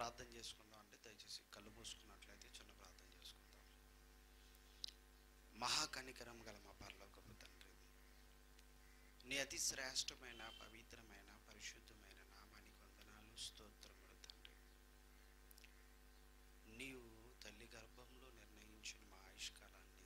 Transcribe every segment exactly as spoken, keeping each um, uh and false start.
ప్రార్థన చేసుకుందాం అండి. దయచేసి కళ్ళు మూసుకున్నట్లయితే చిన్న ప్రార్థన చేసుకుందాం. మహాకనికరం గల మా పరలోకపు తండ్రి, నీ అతి శ్రేష్టమైన పవిత్రమైన పరిశుద్ధమైన నామానికి వందనాలు, స్తోత్రములు తండ్రి. నీవు తల్లి గర్భంలో నిర్ణయించిన మా ఆయుష్కాలాన్ని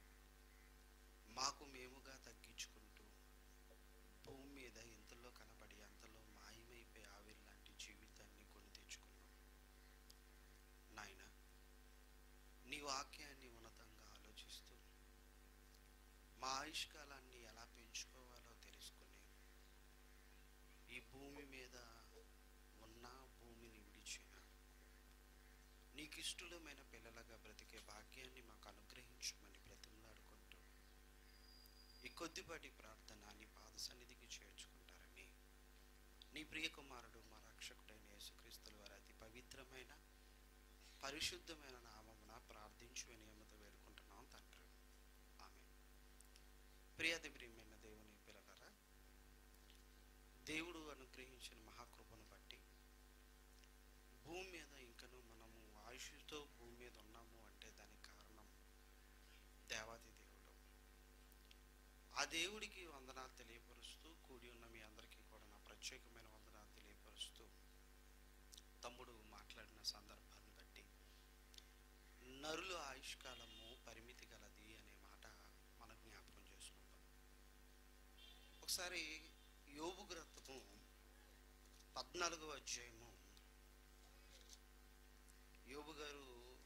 మాకు మేముగా తగ్గించుకుంటూ భూమి మీద ఇంతలో కనబడి అంతలో మాయమైపోయి ఆవిరి లాంటి జీవితాన్ని కొని తెచ్చుకున్నాం. నాయన, నీ వాక్యాన్ని ఉన్నతంగా ఆలోచిస్తూ మా ఆయుష్కాలాన్ని ఎలా పెంచుకోవాలో తెలుసుకుని ఈ భూమి మీద ఉన్న భూమిని విడిచిన నీకు ఇష్టమైన పిల్లలుగా బ్రతికే భాగ్యాన్ని మాకు అనుగ్రహించమని బ్రతిమలాడుకుంటూ ఈ కొద్దిపాటి ప్రార్థన నీ పాద సన్నిధికి చేర్చుకుంటారని నీ ప్రియ కుమారుడు మా రక్షకుడైన యేసుక్రీస్తుల వారి అతి పవిత్రమైన పరిశుద్ధమైన నామమున ప్రార్థించి వినయముతో వేడుకుంటున్నాం తండ్రి. ఆమేన్. ప్రియాతి ప్రియమైన దేవుని పిల్లలారా, దేవుడు అనుగ్రహించిన మహాకృపను బట్టి భూమి మీద ఇంకను మనము ఆయుష్తో భూమి మీద ఉన్నాము అంటే దానికి కారణం దేవాది దేవుడు. ఆ దేవుడికి వందనాలు తెలియపరుస్తూ కూడి ఉన్న మీ అందరికీ కూడా నా ప్రత్యేకమైన వందనాలు తెలియపరుస్తూ తమ్ముడు మాట్లాడిన సందర్భాన్ని బట్టి నరుల ఆయుష్కాలము పరిమితి గలది అనే మాట మనం జ్ఞాపకం చేసుకుంటాం. ఒకసారి యోబు గ్రంథము పద్నాలుగవ అధ్యాయము, యోబు గారు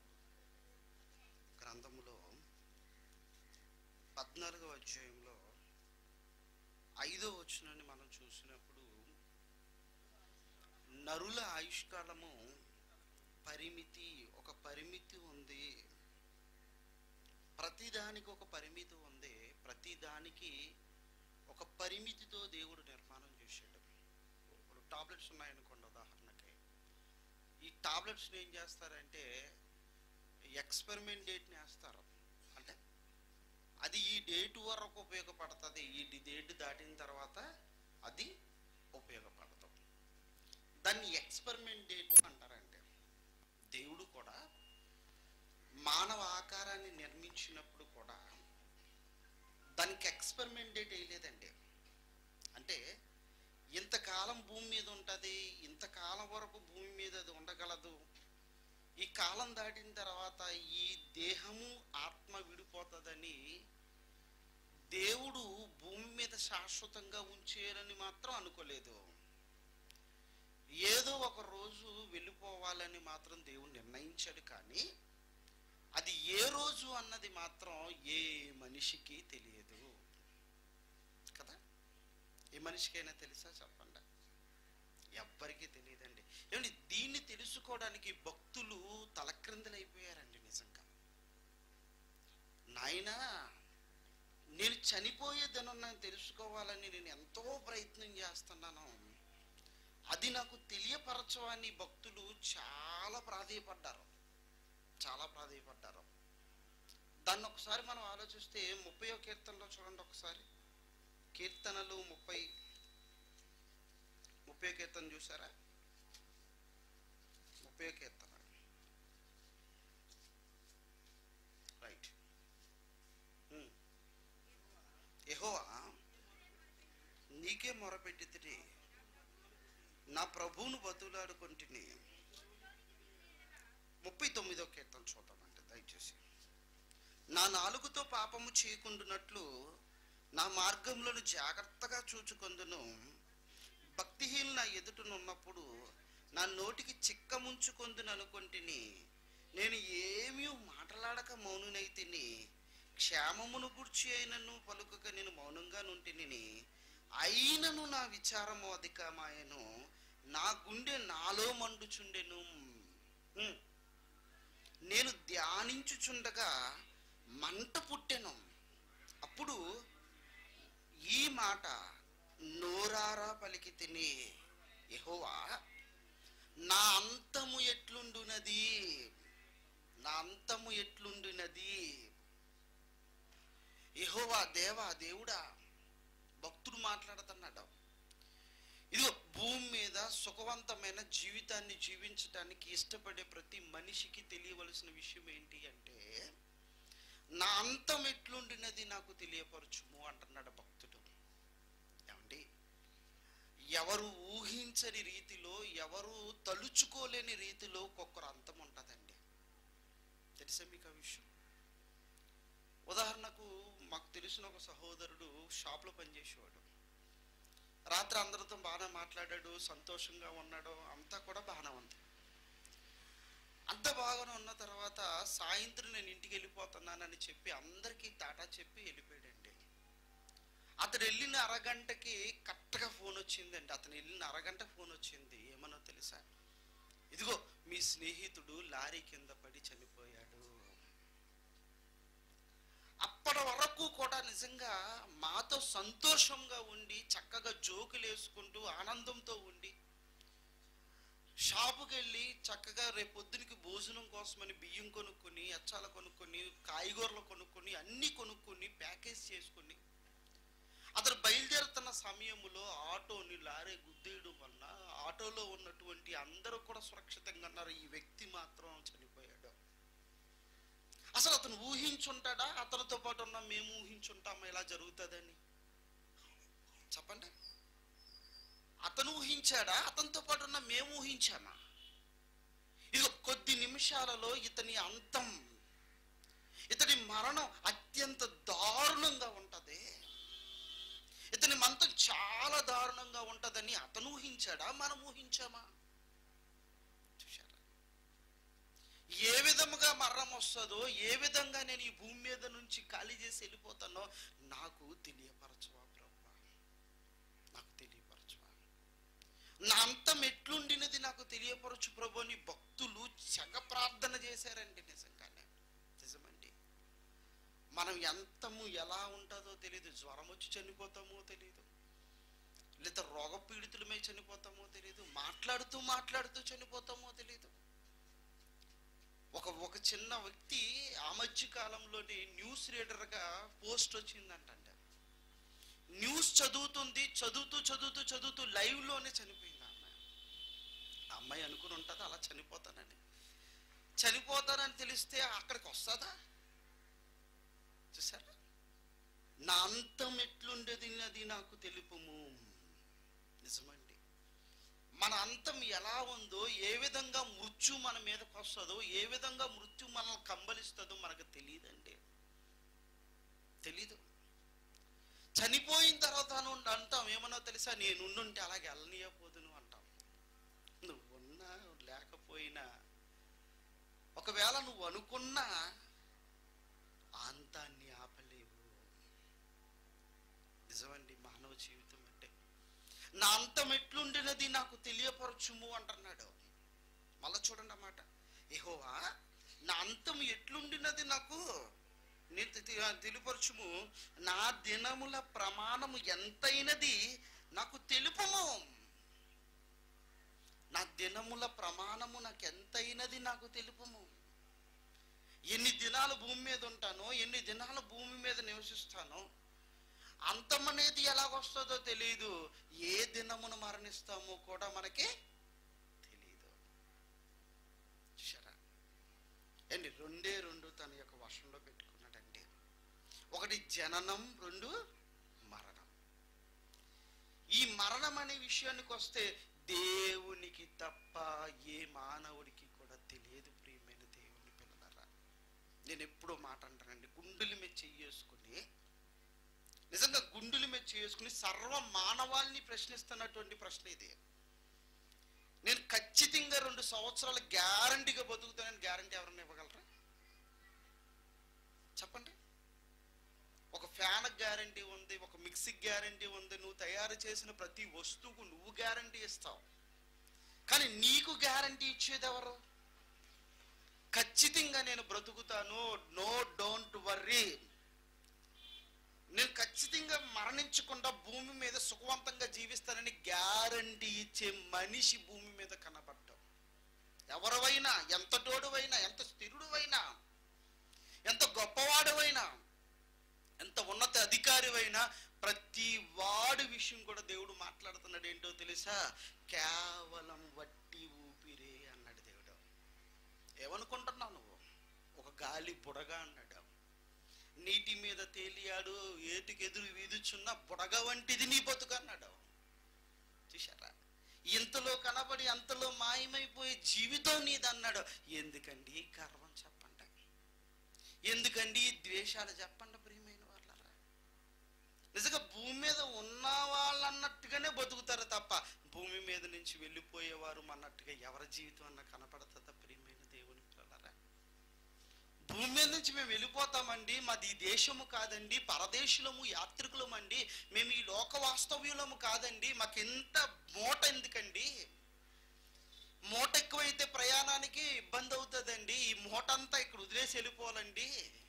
గ్రంథములో పద్నాలుగవ అధ్యాయంలో ఐదో వచనాన్ని మనం చూసినప్పుడు నరుల ఆయుష్కాలము పరిమితి, ఒక పరిమితి ఉంది, ప్రతిదానికి ఒక పరిమితి ఉంది, ప్రతిదానికి ఒక పరిమితితో దేవుడు నిర్మాణం చేశాడు. ఇప్పుడు టాబ్లెట్స్ ఉన్నాయనుకోండి ఉదాహరణకి, ఈ టాబ్లెట్స్ని ఏం చేస్తారంటే ఎక్స్పెరిమెంట్ డేట్ని వేస్తారు. అంటే అది ఈ డేట్ వరకు ఉపయోగపడుతుంది, ఈ డేట్ దాటిన తర్వాత అది ఉపయోగపడదు. దాన్ని ఎక్స్పెరిమెంట్ డేట్ అంటారంటే దేవుడు కూడా మానవ ఆకారాన్ని నిర్మించినప్పుడు కూడా దానికి ఎక్స్పెరిమెంట్ డేట్ వేయలేదండి. అంటే ఇంతకాలం భూమి మీద ఉంటుంది, ఇంతకాలం వరకు భూమి మీద అది ఉండగలదు, ఈ కాలం దాటిన తర్వాత ఈ దేహము ఆత్మ విడిపోతుందని దేవుడు భూమి మీద శాశ్వతంగా ఉంచేయాలని మాత్రం అనుకోలేదు. ఏదో ఒక రోజు వెళ్ళిపోవాలని మాత్రం దేవుడు నిర్ణయించాడు. కానీ అది ఏ రోజు అన్నది మాత్రం ఏ మనిషికి తెలియదు కదా. ఏ మనిషికైనా తెలుసా చెప్పండి? ఎవ్వరికీ తెలియదండి. ఏమండి, దీన్ని తెలుసుకోవడానికి భక్తులు తలక్రిందులైపోయారండి. నిజంగా నాయనా, నేను చనిపోయేదను నేను తెలుసుకోవాలని నేను ఎంతో ప్రయత్నం చేస్తున్నాను, అది నాకు తెలియపరచవని భక్తులు చాలా ప్రాధేయపడ్డారు, చాలా ప్రాధేయపడ్డారు. దాన్ని ఒకసారి మనం ఆలోచిస్తే ముప్పయో కీర్తనలో చూడండి. ఒకసారి కీర్తనలు ముప్పై ముప్పై కీర్తన చూసారా? ముప్పై కీర్తన రైట్. యెహోవా, నీకే మొరపెట్టితిని, నా ప్రభువును బతులాడుకొంటిని. ముప్పై తొమ్మిదో కీర్తన చూద్దామంటే దయచేసి. నా నాలుగుతో పాపము చేయకుండునట్లు నా మార్గములను జాగ్రత్తగా చూచుకొందును. భక్తిహీనులు నా ఎదుటనున్నప్పుడు నా నోటికి చిక్క ముంచుకొందును అనుకొంటిని. నేను ఏమీ మాట్లాడక మౌనునైతిని, క్షేమమును గూర్చి అయినను పలుకక నేను మౌనంగా నుంటిని. అయినను నా విచారము అధికమాయెను, నా గుండె నాలో మండుచుండెను. నేను ధ్యానించుచుండగా మంట పుట్టెను. అప్పుడు ఈ మాట నోరారా పలికి తిని, యెహోవా, నా అంతము ఎట్లుండునది, నా అంతము ఎట్లుండునది. యెహోవా, దేవా, దేవుడా, భక్తుడు మాట్లాడుతున్నాడు. ఇదిగో భూమి మీద సుఖవంతమైన జీవితాన్ని జీవించడానికి ఇష్టపడే ప్రతి మనిషికి తెలియవలసిన విషయం ఏంటి అంటే, నా అంతం ఎట్లుండినది నాకు తెలియపరచుము అంటున్నాడు భక్తుడు. ఏమండి, ఎవరు ఊహించని రీతిలో, ఎవరు తలుచుకోలేని రీతిలో ఒక్కొక్కరు అంతం ఉంటుందండి. తెలుసా మీకు ఆ విషయం? ఉదాహరణకు మాకు తెలిసిన ఒక సహోదరుడు షాప్లో పనిచేసేవాడు. రాత్రి అందరితో బాగా మాట్లాడాడు, సంతోషంగా ఉన్నాడు, అంతా కూడా బాగానే ఉంది. అంత బాగానే ఉన్న తర్వాత సాయంత్రం నేను ఇంటికి వెళ్ళిపోతున్నానని చెప్పి అందరికీ టాటా చెప్పి వెళ్ళిపోయాడండి. అతను వెళ్ళిన అరగంటకి కరెక్ట్గా ఫోన్ వచ్చిందండి. అతను వెళ్ళిన అరగంట ఫోన్ వచ్చింది. ఏమనో తెలుసా? ఇదిగో మీ స్నేహితుడు లారీ కింద పడి చనిపోయాడు. అప్పటి వరకు కూడా నిజంగా మాతో సంతోషంగా ఉండి, చక్కగా జోకులు వేసుకుంటూ ఆనందంతో ఉండి, షాపుకి వెళ్ళి చక్కగా రేపు పొద్దునకి భోజనం కోసమని బియ్యం కొనుక్కొని, అచ్చాలు కొనుక్కొని, కాయగూరలు కొనుక్కొని, అన్నీ కొనుక్కొని ప్యాకేజ్ చేసుకొని అతను బయలుదేరుతున్న సమయంలో ఆటోని లారీ గుద్దేయడం వల్ల ఆటోలో ఉన్నటువంటి అందరూ కూడా సురక్షితంగా ఉన్నారు. ఈ వ్యక్తి మాత్రం చనిపోయాడు. అసలు అతను ఊహించుంటాడా? అతనితో పాటు ఉన్న మేము ఊహించుంటామా ఇలా జరుగుతుందని? చెప్పండి. అతను ఊహించాడా? అతనితో పాటు ఉన్న మేము ఊహించామా? ఇది కొద్ది నిమిషాలలో ఇతని అంతం, ఇతని మరణం అత్యంత దారుణంగా ఉంటది. ఇతని మంతం చాలా దారుణంగా ఉంటదని అతను ఊహించాడా? మనం ఊహించామా? చూశారా ఏ విధముగా మరణం వస్తుందో, ఏ విధంగా నేను ఈ భూమి మీద నుంచి ఖాళీ చేసి వెళ్ళిపోతానో నాకు తెలియపరచవా ప్రభువా, నాకు తెలియపరచవా. నా అంతం ఎట్లుండినది నాకు తెలియపరచు ప్రభు అని భక్తులు చగ ప్రార్థన చేశారండి. నిజంగానే నిజమండి. మనం ఎంతము ఎలా ఉంటుందో తెలియదు. జ్వరం వచ్చి చనిపోతామో తెలియదు, లేదా రోగ పీడితులమై చనిపోతామో తెలియదు, మాట్లాడుతూ మాట్లాడుతూ చనిపోతామో తెలియదు. ఒక ఒక చిన్న వ్యక్తి ఆ మధ్య కాలంలోని న్యూస్ రీడర్గా పోస్ట్ వచ్చిందంటే, న్యూస్ చదువుతుంది, చదువుతూ చదువుతూ చదువుతూ లైవ్లోనే చనిపోయింది ఆ అమ్మాయి. ఆ అమ్మాయి అనుకుని ఉంటుంది అలా చనిపోతానని. చనిపోతానని తెలిస్తే అక్కడికి వస్తుందా? చూసారా? నా అంతం ఎట్లుండేది అది నాకు తెలుపుము. నిజమండి. మన అంతం ఎలా ఉందో, ఏ విధంగా మృత్యు మన మీదకి వస్తుందో, ఏ విధంగా మృత్యు మనల్ని కంబలిస్తుందో మనకు తెలియదండి. తెలీదు. చనిపోయిన తర్వాత అంటాం ఏమన్నా తెలుసా? నేనుండుంటే అలాగే వెళ్ళనీయపోదును అంటాం. నువ్వున్నా లేకపోయినా, ఒకవేళ నువ్వు అనుకున్నా అంతాన్ని ఆపలేవు. నిజమండి. మానవ జీవితం అంటే నా అంతం ఎట్లుండినది నాకు తెలియపరచుము అంటున్నాడు. మళ్ళా చూడండి అన్నమాట. యెహోవా నా అంతం ఎట్లుండినది నాకు తెలియపరచుము, నా దినముల ప్రమాణము ఎంతైనది నాకు తెలుపుము. నా దినముల ప్రమాణము నాకు ఎంతైనది నాకు తెలుపుము. ఎన్ని దినాలు భూమి మీద ఉంటానో, ఎన్ని దినాలు భూమి మీద నివసిస్తానో, అంతం అనేది ఎలాగొస్తుందో తెలియదు. ఏ దినమును మరణిస్తామో కూడా మనకి తెలియదు. చూసారా? అండి, రెండే రెండు తన యొక్క వశంలో పెట్టుకున్నాడండి. ఒకటి జననం, రెండు మరణం. ఈ మరణం అనే విషయానికి వస్తే దేవునికి తప్ప ఏ మానవుడికి కూడా తెలియదు. ప్రియమైన దేవుని పిల్లలారా, నేను ఎప్పుడో మాట అంటానండి, గుండెల మీద చేసుకుని, నిజంగా గుండెల మీద చేసుకుని సర్వ మానవాల్ని ప్రశ్నిస్తున్నటువంటి ప్రశ్న ఇది. నేను ఖచ్చితంగా రెండు సంవత్సరాలు గ్యారంటీగా బతుకుతానని గ్యారంటీ ఎవరన్నా ఇవ్వగలరా? చెప్పండి. ఒక ఫ్యాన్ గ్యారంటీ ఉంది, ఒక మిక్సీకి గ్యారంటీ ఉంది, నువ్వు తయారు చేసిన ప్రతి వస్తువుకు నువ్వు గ్యారంటీ ఇస్తావు. కానీ నీకు గ్యారంటీ ఇచ్చేది ఎవరు? ఖచ్చితంగా నేను బ్రతుకుతాను, నో డోంట్ వర్రీ, నేను ఖచ్చితంగా మరణించకుండా భూమి మీద సుఖవంతంగా జీవిస్తానని గ్యారంటీ ఇచ్చే మనిషి భూమి మీద కనబడ్డావు. ఎవరివైనా, ఎంత తోడువైనా, ఎంత స్థిరుడువైనా, ఎంత గొప్పవాడువైనా, ఎంత ఉన్నత అధికారివైనా, ప్రతి వాడి విషయం కూడా దేవుడు మాట్లాడుతున్నాడు. ఏంటో తెలుసా? కేవలం వట్టి ఊపిరే అన్నాడు దేవుడు. ఏమనుకుంటున్నావు నువ్వు? ఒక గాలి బుడగ అన్నాడు. నీటి మీద తేలియాడు, ఏటికెదురు వీధుచున్న బుడగ వంటిది నీ బతుకు అన్నాడు. చూశారా? ఇంతలో కనబడి అంతలో మాయమైపోయే జీవితం నీది అన్నాడు. ఎందుకండి గర్వం చెప్పండి, ఎందుకండి ద్వేషాలు చెప్పండి ప్రియమైన వాళ్ళరా. నిజంగా భూమి మీద ఉన్న వాళ్ళు అన్నట్టుగానే బతుకుతారు తప్ప భూమి మీద నుంచి వెళ్ళిపోయేవారు అన్నట్టుగా ఎవరి జీవితం అన్న కనపడుతుందా ప్రియమైన దేవుని పిల్లలారా? భూమి మీద నుంచి మేము వెళ్ళిపోతామండి, మాది ఈ దేశము కాదండి, పరదేశులము యాత్రికులమండి, మేము ఈ లోక వాస్తవ్యులము కాదండి, మాకెంత మూట ఎందుకండి? మూట ఎక్కువైతే ప్రయాణానికి ఇబ్బంది అవుతుందండి, ఈ మూట అంతా ఇక్కడ వదిలేసి వెళ్ళిపోవాలండి,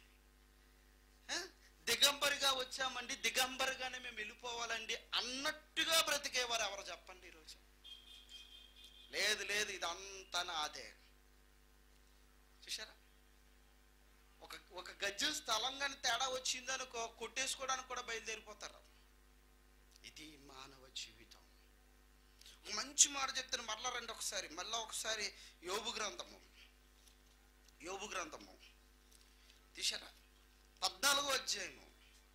దిగంబరిగా వచ్చామండి, దిగంబరిగానే మేము వెళ్ళిపోవాలండి అన్నట్టుగా బ్రతికేవారు ఎవరు చెప్పండి ఈరోజు? లేదు లేదు, ఇదంతా నాదే. చూసారా? ఒక ఒక గజ్జు స్థలం కానీ తేడా వచ్చిందనుకో కొట్టేసుకోవడానికి కూడా బయలుదేరిపోతారు. ఇది మానవ జీవితం. ఒక మంచి మాట చెప్తాను, మరలా రండి ఒకసారి, మళ్ళా ఒకసారి యోబు గ్రంథము, యోబు గ్రంథము తీసారా? పద్నాలుగో అధ్యాయము,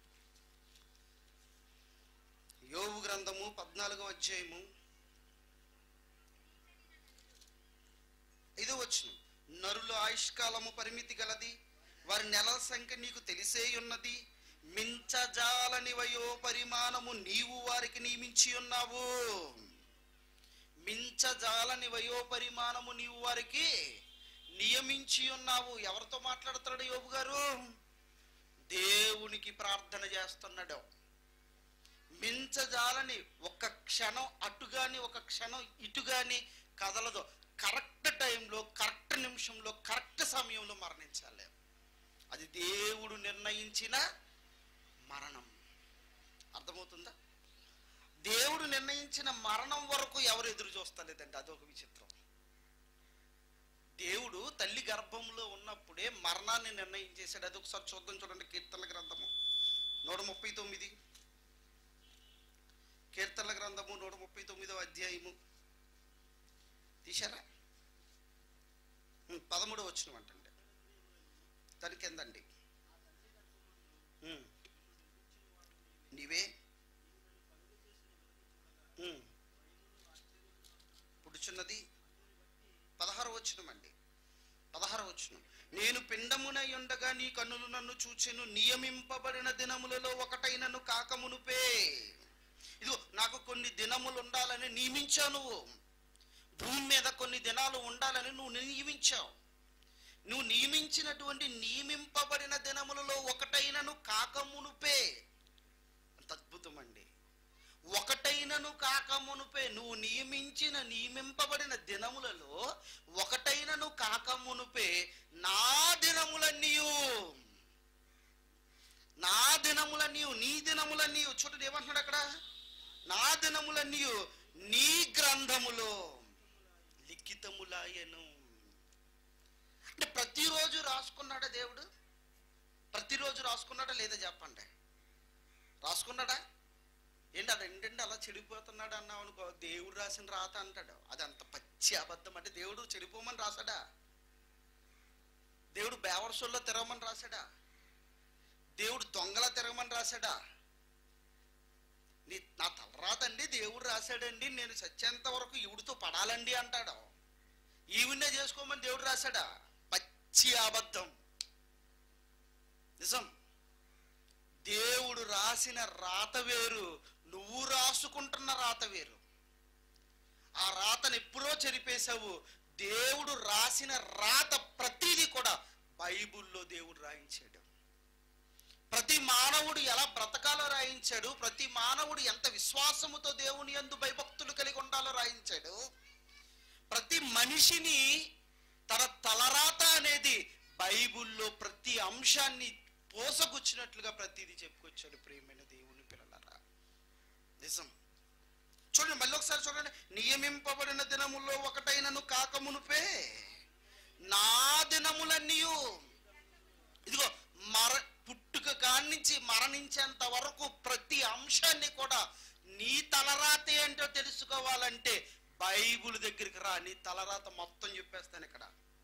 యోబు గ్రంథము పద్నాలుగో అధ్యాయము ఐదో వచనం. నరుల ఆయుష్కాలము పరిమితి గలది, వారి నెలల సంఖ్య నీకు తెలిసే ఉన్నది. మించజాలని వయో పరిమాణము నీవు వారికి నియమించి ఉన్నావు. మించజాలని వయో పరిమాణము నీవు వారికి నియమించి ఉన్నావు. ఎవరితో మాట్లాడుతున్నాడు యోబు గారు? దేవునికి ప్రార్థన చేస్తున్నాడు. మించజాలని ఒక్క క్షణం అటుగాని ఒక క్షణం ఇటుగాని కదలదు. కరెక్ట్ టైంలో, కరెక్ట్ నిమిషంలో, కరెక్ట్ సమయంలో మరణించాలి. అది దేవుడు నిర్ణయించిన మరణం. అర్థమవుతుందా? దేవుడు నిర్ణయించిన మరణం వరకు ఎవరు ఎదురు చూస్తలేదండి. అదొక విచిత్రం. దేవుడు తల్లి గర్భంలో ఉన్నప్పుడే మరణాన్ని నిర్ణయించేశాడు. అది ఒకసారి చూద్దాం, చూడండి. కీర్తనల గ్రంథము నూట ముప్పై తొమ్మిది కీర్తనల గ్రంథము నూట ముప్పై తొమ్మిదవ అధ్యాయము తీశారా? పదమూడవ వచనం అంటండి, దాని కిందండి. నీవే పుడుచున్నది. పదహారు వచనం అండి, పదహారు వచనం. నేను పిండమునై ఉండగా నీ కన్నులు నన్ను చూచెను, నియమింపబడిన దినములలో ఒకటైనను కాకమునుపే. ఇదిగో నాకు కొన్ని దినములు ఉండాలని నియమించావు నువ్వు. భూమి మీద కొన్ని దినాలు ఉండాలని నువ్వు నియమించావు. నువ్వు నియమించినటువంటి నియమింపబడిన దినములలో ఒకటైనను కాకమునుపే. అంత అద్భుతం అండి. ఒకటైనను కాకమునుపే. నువ్వు నియమించిన నియమింపబడిన దినములలో ఒకటైనను కాకమునుపే నా దినములన్నీయు, నా దినములన్నీయు, నీ దినములన్నీయు. చూడండి ఏమంటున్నాడు అక్కడ? నా దినములన్నీయు నీ గ్రంథములో లిఖితములాయను. అంటే ప్రతిరోజు రాసుకున్నాడా దేవుడు? ప్రతిరోజు రాసుకున్నాడా లేదా చెప్పండి? రాసుకున్నాడా? ఏంటి అది ఏంటంటే అలా చెడిపోతున్నాడు అన్నావు అనుకో, దేవుడు రాసిన రాత అంటాడు. అది అంత పచ్చి అబద్ధం. అంటే దేవుడు చెడిపోమని రాశాడా? దేవుడు బేవర్సోల్లో తిరగమని రాశాడా? దేవుడు దొంగల తిరగమని రాశాడా? నీ నా తలరాతండి దేవుడు రాశాడండి, నేను చచ్చేంత వరకు ఈవిడితో పడాలండి అంటాడు. ఈవిడే చేసుకోమని దేవుడు రాశాడా? పచ్చి అబద్ధం. నిజం. దేవుడు రాసిన రాత వేరు, నువ్వు రాసుకుంటున్న రాత వేరు. ఆ రాతను ఎప్పుడో చెరిపేశావు. దేవుడు రాసిన రాత ప్రతిదీ కూడా బైబిల్లో దేవుడు రాయించాడు. ప్రతి మానవుడు ఎలా బ్రతకాలో రాయించాడు. ప్రతి మానవుడు ఎంత విశ్వాసముతో దేవుని యందు భయభక్తులు కలిగి ఉండాలో రాయించాడు. ప్రతి మనిషిని తన తలరాత అనేది బైబిల్లో ప్రతి అంశాన్ని పోసగుచ్చినట్లుగా ప్రతిదీ చెప్పుకొచ్చాడు. ప్రియమైన దేవుని పిల్లలారా, నిజం. చూడండి, మళ్ళీ ఒకసారి చూడండి. నియమింపబడిన దినముల్లో ఒకటైనను కాకమునుపే నా దినములన్నీయు. ఇదిగో మర పుట్టుక కానించి మరణించేంత వరకు ప్రతి అంశాన్ని కూడా నీ తలరాతే ఏంటో తెలుసుకోవాలంటే బైబుల్ దగ్గరికి రా, నీ తలరాత మొత్తం చెప్పేస్తాను ఇక్కడ.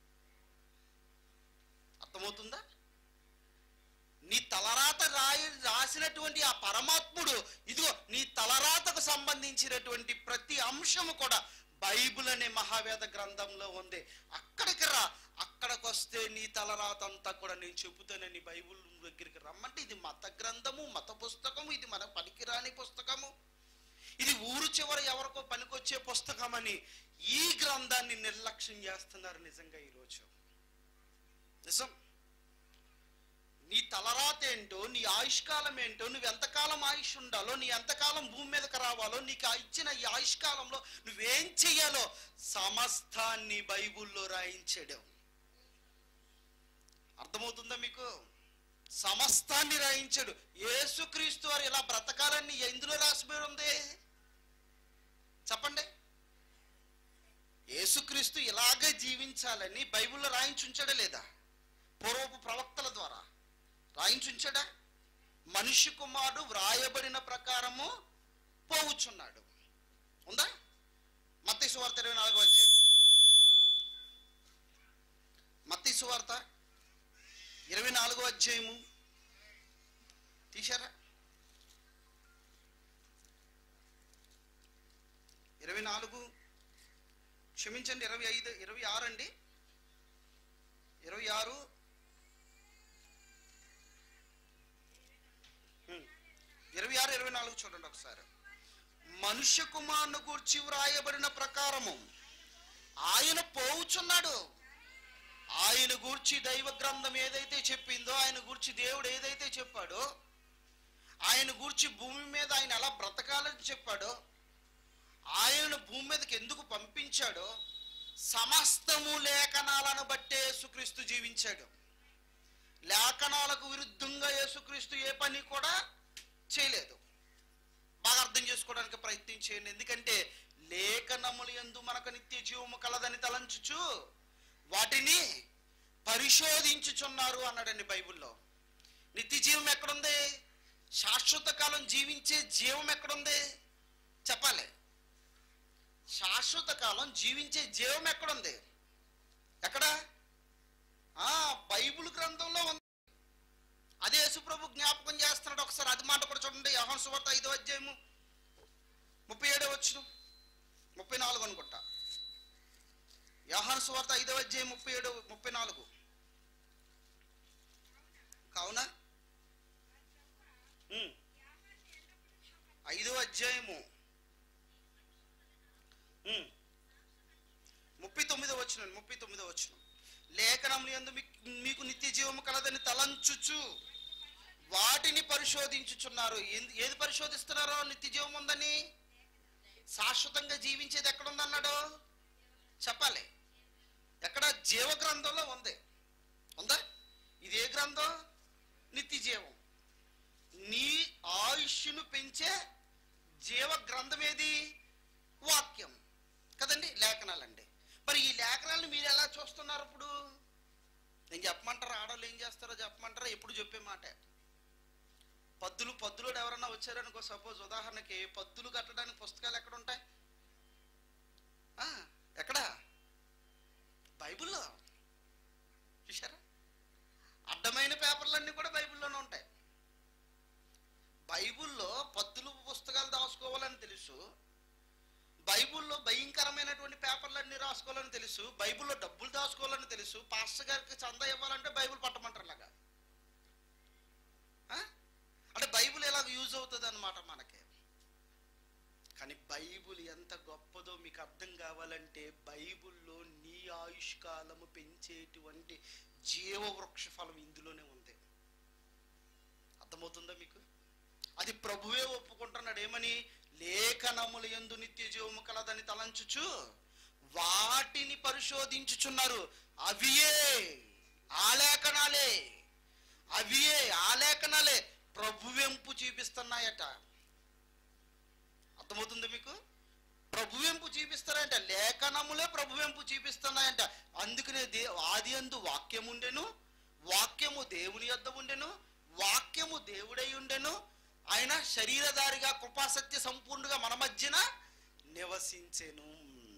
అర్థమవుతుందా? నీ తలరాత రాయి రాసినటువంటి ఆ పరమాత్ముడు ఇదిగో నీ తలరాతకు సంబంధించినటువంటి ప్రతి అంశము కూడా బైబిల్ అనే మహావేద గ్రంథంలో ఉంది. అక్కడికి రా, అక్కడికి వస్తే నీ తలరాత అంతా కూడా నేను చెబుతాను. నీ బైబిల్ దగ్గరికి రమ్మంటే ఇది మత గ్రంథము, మత పుస్తకము, ఇది మన పనికిరాని పుస్తకము, ఇది ఊరు చివర ఎవరికో పనికొచ్చే పుస్తకం అని ఈ గ్రంథాన్ని నిర్లక్ష్యం చేస్తున్నారు నిజంగా ఈరోజు. నిజం. నీ తలరాత ఏంటో, నీ ఆయుష్కాలం ఏంటో, నువ్వు ఎంతకాలం ఆయుష్ ఉండాలో, నీ ఎంతకాలం భూమి మీదకి రావాలో, నీకు ఇచ్చిన ఈ ఆయుష్కాలంలో నువ్వేం చెయ్యాలో సమస్తాన్ని బైబుల్లో రాయించాడు. అర్థమవుతుందా మీకు? సమస్తాన్ని రాయించాడు. యేసుక్రీస్తు వారు ఇలా బ్రతకాలని ఎందులో రాసిపోయి ఉంది చెప్పండి? యేసుక్రీస్తు ఇలాగే జీవించాలని బైబిల్లో రాయించుంచాడా లేదా? పూర్వపు ప్రవక్తల ద్వారా రాయించుంచాడా? మనిషి కుమారుడు వ్రాయబడిన ప్రకారము పోవుచున్నాడు. ఉందా? మత్తయి సువార్త ఇరవై నాలుగో అధ్యాయము, మత్తయి సువార్త ఇరవై నాలుగో అధ్యాయము తీశారా? ఇరవై నాలుగు క్షమించండి, ఇరవై ఐదు ఇరవై ఆరు అండి, ఇరవై ఆరు ఇరవై ఆరు ఇరవై నాలుగు చూడండి ఒకసారి. మనుష్య కుమారుని గూర్చి వ్రాయబడిన ప్రకారము ఆయన పోవుచున్నాడు. ఆయన గూర్చి దైవ గ్రంథం ఏదైతే చెప్పిందో, ఆయన గూర్చి దేవుడు ఏదైతే చెప్పాడో, ఆయన గూర్చి భూమి మీద ఆయన ఎలా బ్రతకాలని చెప్పాడో, ఆయన భూమి మీదకి ఎందుకు పంపించాడో సమస్తము లేఖనాలను బట్టే యేసుక్రీస్తు జీవించాడు. లేఖనాలకు విరుద్ధంగా యేసుక్రీస్తు ఏ పని కూడా చేయలేదు. బాగా అర్థం చేసుకోవడానికి ప్రయత్నం చేయండి. ఎందుకంటే లేఖనములు యందు మనకు నిత్య జీవము కలదని తలంచుచు వాటిని పరిశోధించుచున్నారు అన్నాడండి బైబిల్లో. నిత్య జీవం ఎక్కడుంది? శాశ్వత కాలం జీవించే జీవం ఎక్కడుంది చెప్పాలి? శాశ్వత కాలం జీవించే జీవం ఎక్కడుంది? ఎక్కడ? ఆ బైబిల్ గ్రంథంలో ఉంది. అదే యేసుప్రభు జ్ఞాపకం చేస్తున్నాడు. ఒకసారి అది మాట కూడా చూడండి. యోహాను సువార్త ఐదో అధ్యాయము ముప్పై ఏడో వచ్చును, ముప్పై నాలుగు అనుకుంటా. యోహాను సువార్త ఐదో అధ్యాయం ముప్పై ఏడు ముప్పై నాలుగు. కావున ఐదో అధ్యాయము ముప్పై తొమ్మిదో వచ్చిన ముప్పై తొమ్మిదో వచ్చిన లేఖనములు యందు మీకు నిత్య జీవము కలదని తలంచుచు వాటిని పరిశోధించుచున్నారు. ఏది పరిశోధిస్తున్నారో? నిత్య జీవం ఉందని, శాశ్వతంగా జీవించేది ఎక్కడుందన్నాడు చెప్పాలి? ఎక్కడ? జీవ గ్రంథంలో ఉంది. ఉందా? ఇదే గ్రంథం నిత్య జీవం. నీ ఆయుష్ను పెంచే జీవ గ్రంథం ఏది? వాక్యం కదండి, లేఖనాలండి. మరి ఈ లేఖనాలను మీరు ఎలా చూస్తున్నారు? ఇప్పుడు నేను చెప్పమంటారా? ఆడవాళ్ళు ఏం చేస్తారో చెప్పమంటారా? ఎప్పుడు చెప్పే మాట. పద్దులు పద్దులు ఎవరన్నా వచ్చారనుకో, సపోజ్ ఉదాహరణకి పద్దులు కట్టడానికి పుస్తకాలు ఎక్కడ ఉంటాయి? ఎక్కడ? బైబిల్లో. చూసారా? అడ్డమైన పేపర్లన్నీ కూడా బైబిల్లోనే ఉంటాయి. బైబిల్లో పద్దులు పుస్తకాలు దాచుకోవాలని తెలుసు, బైబిల్లో భయంకరమైనటువంటి పేపర్లన్నీ రాసుకోవాలని తెలుసు, బైబిల్లో డబ్బులు దాచుకోవాలని తెలుసు. పాస్టర్ గారికి చందా ఇవ్వాలంటే బైబిల్ పట్టమంటారు లాగా. అంటే బైబిల్ ఎలాగ యూజ్ అవుతుంది అన్నమాట మనకి. కానీ బైబిల్ ఎంత గొప్పదో మీకు అర్థం కావాలంటే బైబిల్లో నీ ఆయుష్కాలము పెంచేటువంటి జీవవృక్ష ఫలం ఇందులోనే ఉంది. అర్థమవుతుందా మీకు? అది ప్రభువే ఒప్పుకుంటున్నాడు. ఏమని? లేఖనముల యందు నిత్య జీవము కలదని తలంచుచు వాటిని పరిశోధించుచున్నారు. అవియే ఆ లేఖనాలే, అవియే ఆ లేఖనాలే ప్రభువెంపు చూపిస్తున్నాయట. అర్థమవుతుంది మీకు? ప్రభువెంపు చూపిస్తారంట, లేఖనములే ప్రభువెంపు చూపిస్తున్నాయంట. అందుకనే దే ఆది యందు వాక్యం ఉండెను, వాక్యము దేవుని యొద్ద ఉండెను, వాక్యము దేవుడై ఉండెను, ఆయన శరీరధారిగా కృపాసత్య సంపూర్ణంగా మన మధ్యన నివసించెను.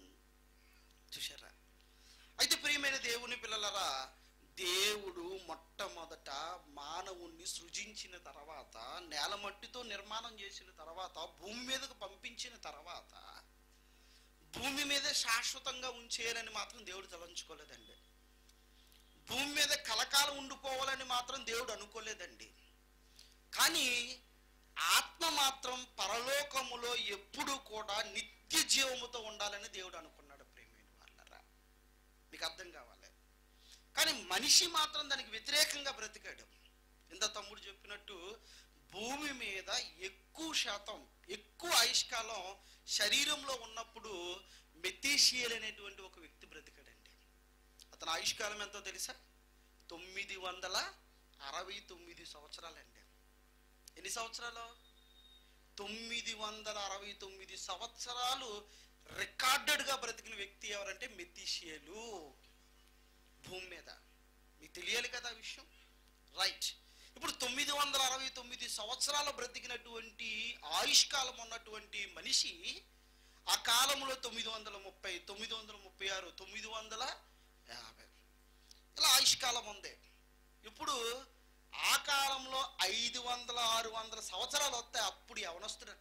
చూశారా? అయితే ప్రియమైన దేవుని పిల్లలరా, దేవుడు మొట్టమొదట మానవుణ్ణి సృజించిన తర్వాత, నేల మట్టితో నిర్మాణం చేసిన తర్వాత, భూమి మీదకు పంపించిన తర్వాత భూమి మీద శాశ్వతంగా ఉంచేయాలని మాత్రం దేవుడు తలంచుకోలేదండి. భూమి మీద కలకాలం ఉండిపోవాలని మాత్రం దేవుడు అనుకోలేదండి. కానీ ఆత్మ మాత్రం పరలోకములో ఎప్పుడూ కూడా నిత్య జీవముతో ఉండాలని దేవుడు అనుకున్నాడు. ప్రియమైన వాళ్ళరా, మీకు అర్థం కావాలి. కానీ మనిషి మాత్రం దానికి వ్యతిరేకంగా బ్రతికాడు. ఇంత తమ్ముడు చెప్పినట్టు భూమి మీద ఎక్కువ శాతం ఎక్కువ ఆయుష్కాలం శరీరంలో ఉన్నప్పుడు మెతీషియల్ అనేటువంటి ఒక వ్యక్తి బ్రతికాడండి. అతని ఆయుష్కాలం ఎంతో తెలుసా? తొమ్మిది వందల అరవై తొమ్మిది సంవత్సరాలండి. ఎన్ని సంవత్సరాలు? తొమ్మిది వందల అరవై తొమ్మిది సంవత్సరాలు రికార్డెడ్గా బ్రతికిన వ్యక్తి ఎవరంటే మెతీషియలు భూమి మీద. మీకు తెలియాలి కదా ఆ విషయం, రైట్? ఇప్పుడు తొమ్మిది వందల అరవై తొమ్మిది సంవత్సరాలు బ్రతికినటువంటి ఆయుష్కాలం ఉన్నటువంటి మనిషి ఆ కాలంలో తొమ్మిది వందల ముప్పై తొమ్మిది వందల ముప్పై ఆరు తొమ్మిది వందల యాభై ఇలా ఆయుష్కాలం ఉంది. ఇప్పుడు ఆ కాలంలో ఐదు వందల ఆరు వందల సంవత్సరాలు వస్తాయి. అప్పుడు యవనస్తుడట.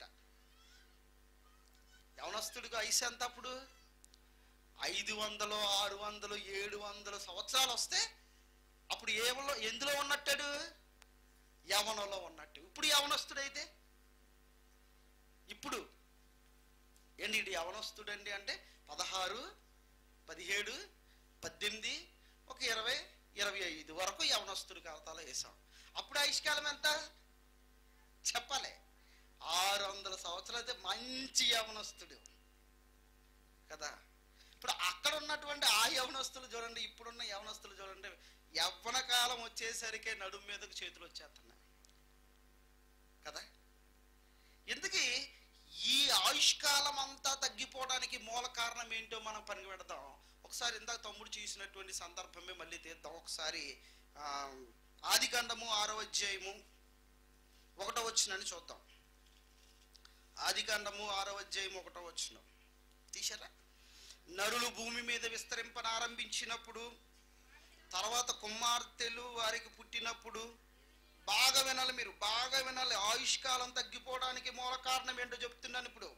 యవనస్తుడికి వయసు ఎంత? అప్పుడు ఐదు వందలు ఆరు వందలు ఏడు వందలు సంవత్సరాలు వస్తే అప్పుడు ఏమలో ఎందులో ఉన్నట్టాడు? యవనంలో ఉన్నట్టు. ఇప్పుడు యవనస్తుడైతే ఇప్పుడు ఏంటి ఇది యవనస్తుడండి అంటే పదహారు పదిహేడు పద్దెనిమిది ఒక ఇరవై ఇరవై ఐదు వరకు యవనస్తుడి ఖాతాలో వేసాం. అప్పుడు ఆయుష్కాలం ఎంత చెప్పాలి? ఆరు వందల సంవత్సరాలు అయితే మంచి యవనస్తుడు కదా. ఇప్పుడు అక్కడ ఉన్నటువంటి ఆ యవనస్తులు చూడండి, ఇప్పుడున్న యవనస్తులు చూడండి, యవ్వన కాలం వచ్చేసరికి నడుము మీదకు చేతులు వచ్చేస్తున్నాయి కదా. ఎందుకు ఈ ఆయుష్కాలం అంతా తగ్గిపోవడానికి మూల కారణం ఏంటో మనం పని పెడదాం. ఒకసారి ఇందాక తమ్ముడు చేసినటువంటి సందర్భమే మళ్ళీ తీద్దాం. ఒకసారి ఆది కాండము ఆరో అధ్యాయము ఒకటో వచనాన్ని చూద్దాం. ఆది కాండము ఆరో అధ్యాయం ఒకటో వచనం తీశారా? నరులు భూమి మీద విస్తరింపనారంభించినప్పుడు, తర్వాత కుమార్తెలు వారికి పుట్టినప్పుడు, బాగా వినాలి మీరు, బాగా వినాలి. ఆయుష్కాలం తగ్గిపోవడానికి మూల కారణం ఏంటో చెప్తున్నాను. ఇప్పుడు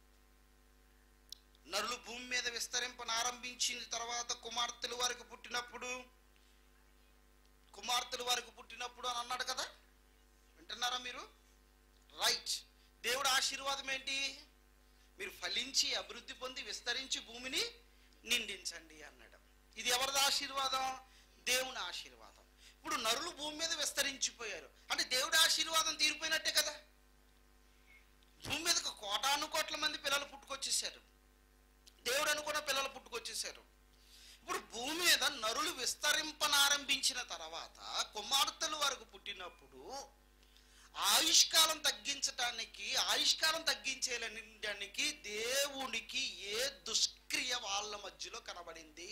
నరులు భూమి మీద విస్తరింపనారంభించిన తర్వాత కుమార్తెలు వారికి పుట్టినప్పుడు, కుమార్తెలు వారికి పుట్టినప్పుడు అని అన్నాడు కదా. వింటున్నారా మీరు? రైట్. దేవుడు ఆశీర్వాదం ఏంటి? మీరు ఫలించి అభివృద్ధి పొంది విస్తరించి భూమిని నిండించండి అన్నాడు. ఇది ఎవరిది ఆశీర్వాదం? దేవుని ఆశీర్వాదం. ఇప్పుడు నరులు భూమి మీద విస్తరించిపోయారు అంటే దేవుడి ఆశీర్వాదం తీరిపోయినట్టే కదా. భూమి మీదకు కోటాను కోట్ల మంది పిల్లలు పుట్టుకొచ్చేసారు. దేవుడు అనుకున్న పిల్లలు పుట్టుకొచ్చేసారు. ఇప్పుడు భూమి మీద నరులు విస్తరింపనారంభించిన తర్వాత కుమార్తెలు వరకు పుట్టినప్పుడు ఆయుష్కాలం తగ్గించటానికి, ఆయుష్కాలం తగ్గించేయడానికి దేవునికి ఏ దుష్క్రియ వాళ్ళ మధ్యలో కనబడింది?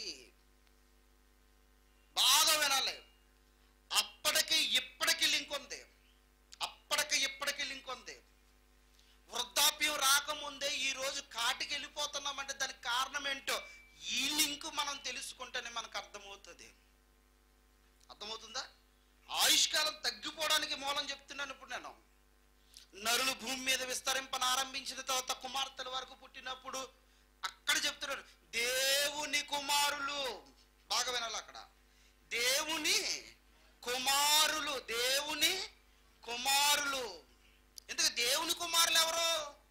బాగా వినాలి. అప్పటికి ఇప్పటికి లింక్ ఉంది. అప్పటికి ఇప్పటికి లింక్ ఉంది. వృద్ధాప్యం రాకముందే ఈ రోజు కాటికి వెళ్ళిపోతున్నామంటే దానికి కారణం ఏంటో ఈ లింక్ మనం తెలుసుకుంటేనే మనకు అర్థమవుతుంది. అర్థమవుతుందా? ఆయుష్కాలం తగ్గిపోవడానికి మూలం చెప్తున్నాను ఇప్పుడు నేను. నరులు భూమి మీద విస్తరింపనారంభించిన తర్వాత కుమార్తెల వరకు పుట్టినప్పుడు అక్కడ చెప్తున్నాడు దేవుని కుమారులు. బాగా వినాలి. అక్కడ దేవుని కుమారులు, దేవుని కుమారులు. ఎందుకు దేవుని కుమారులు ఎవరు?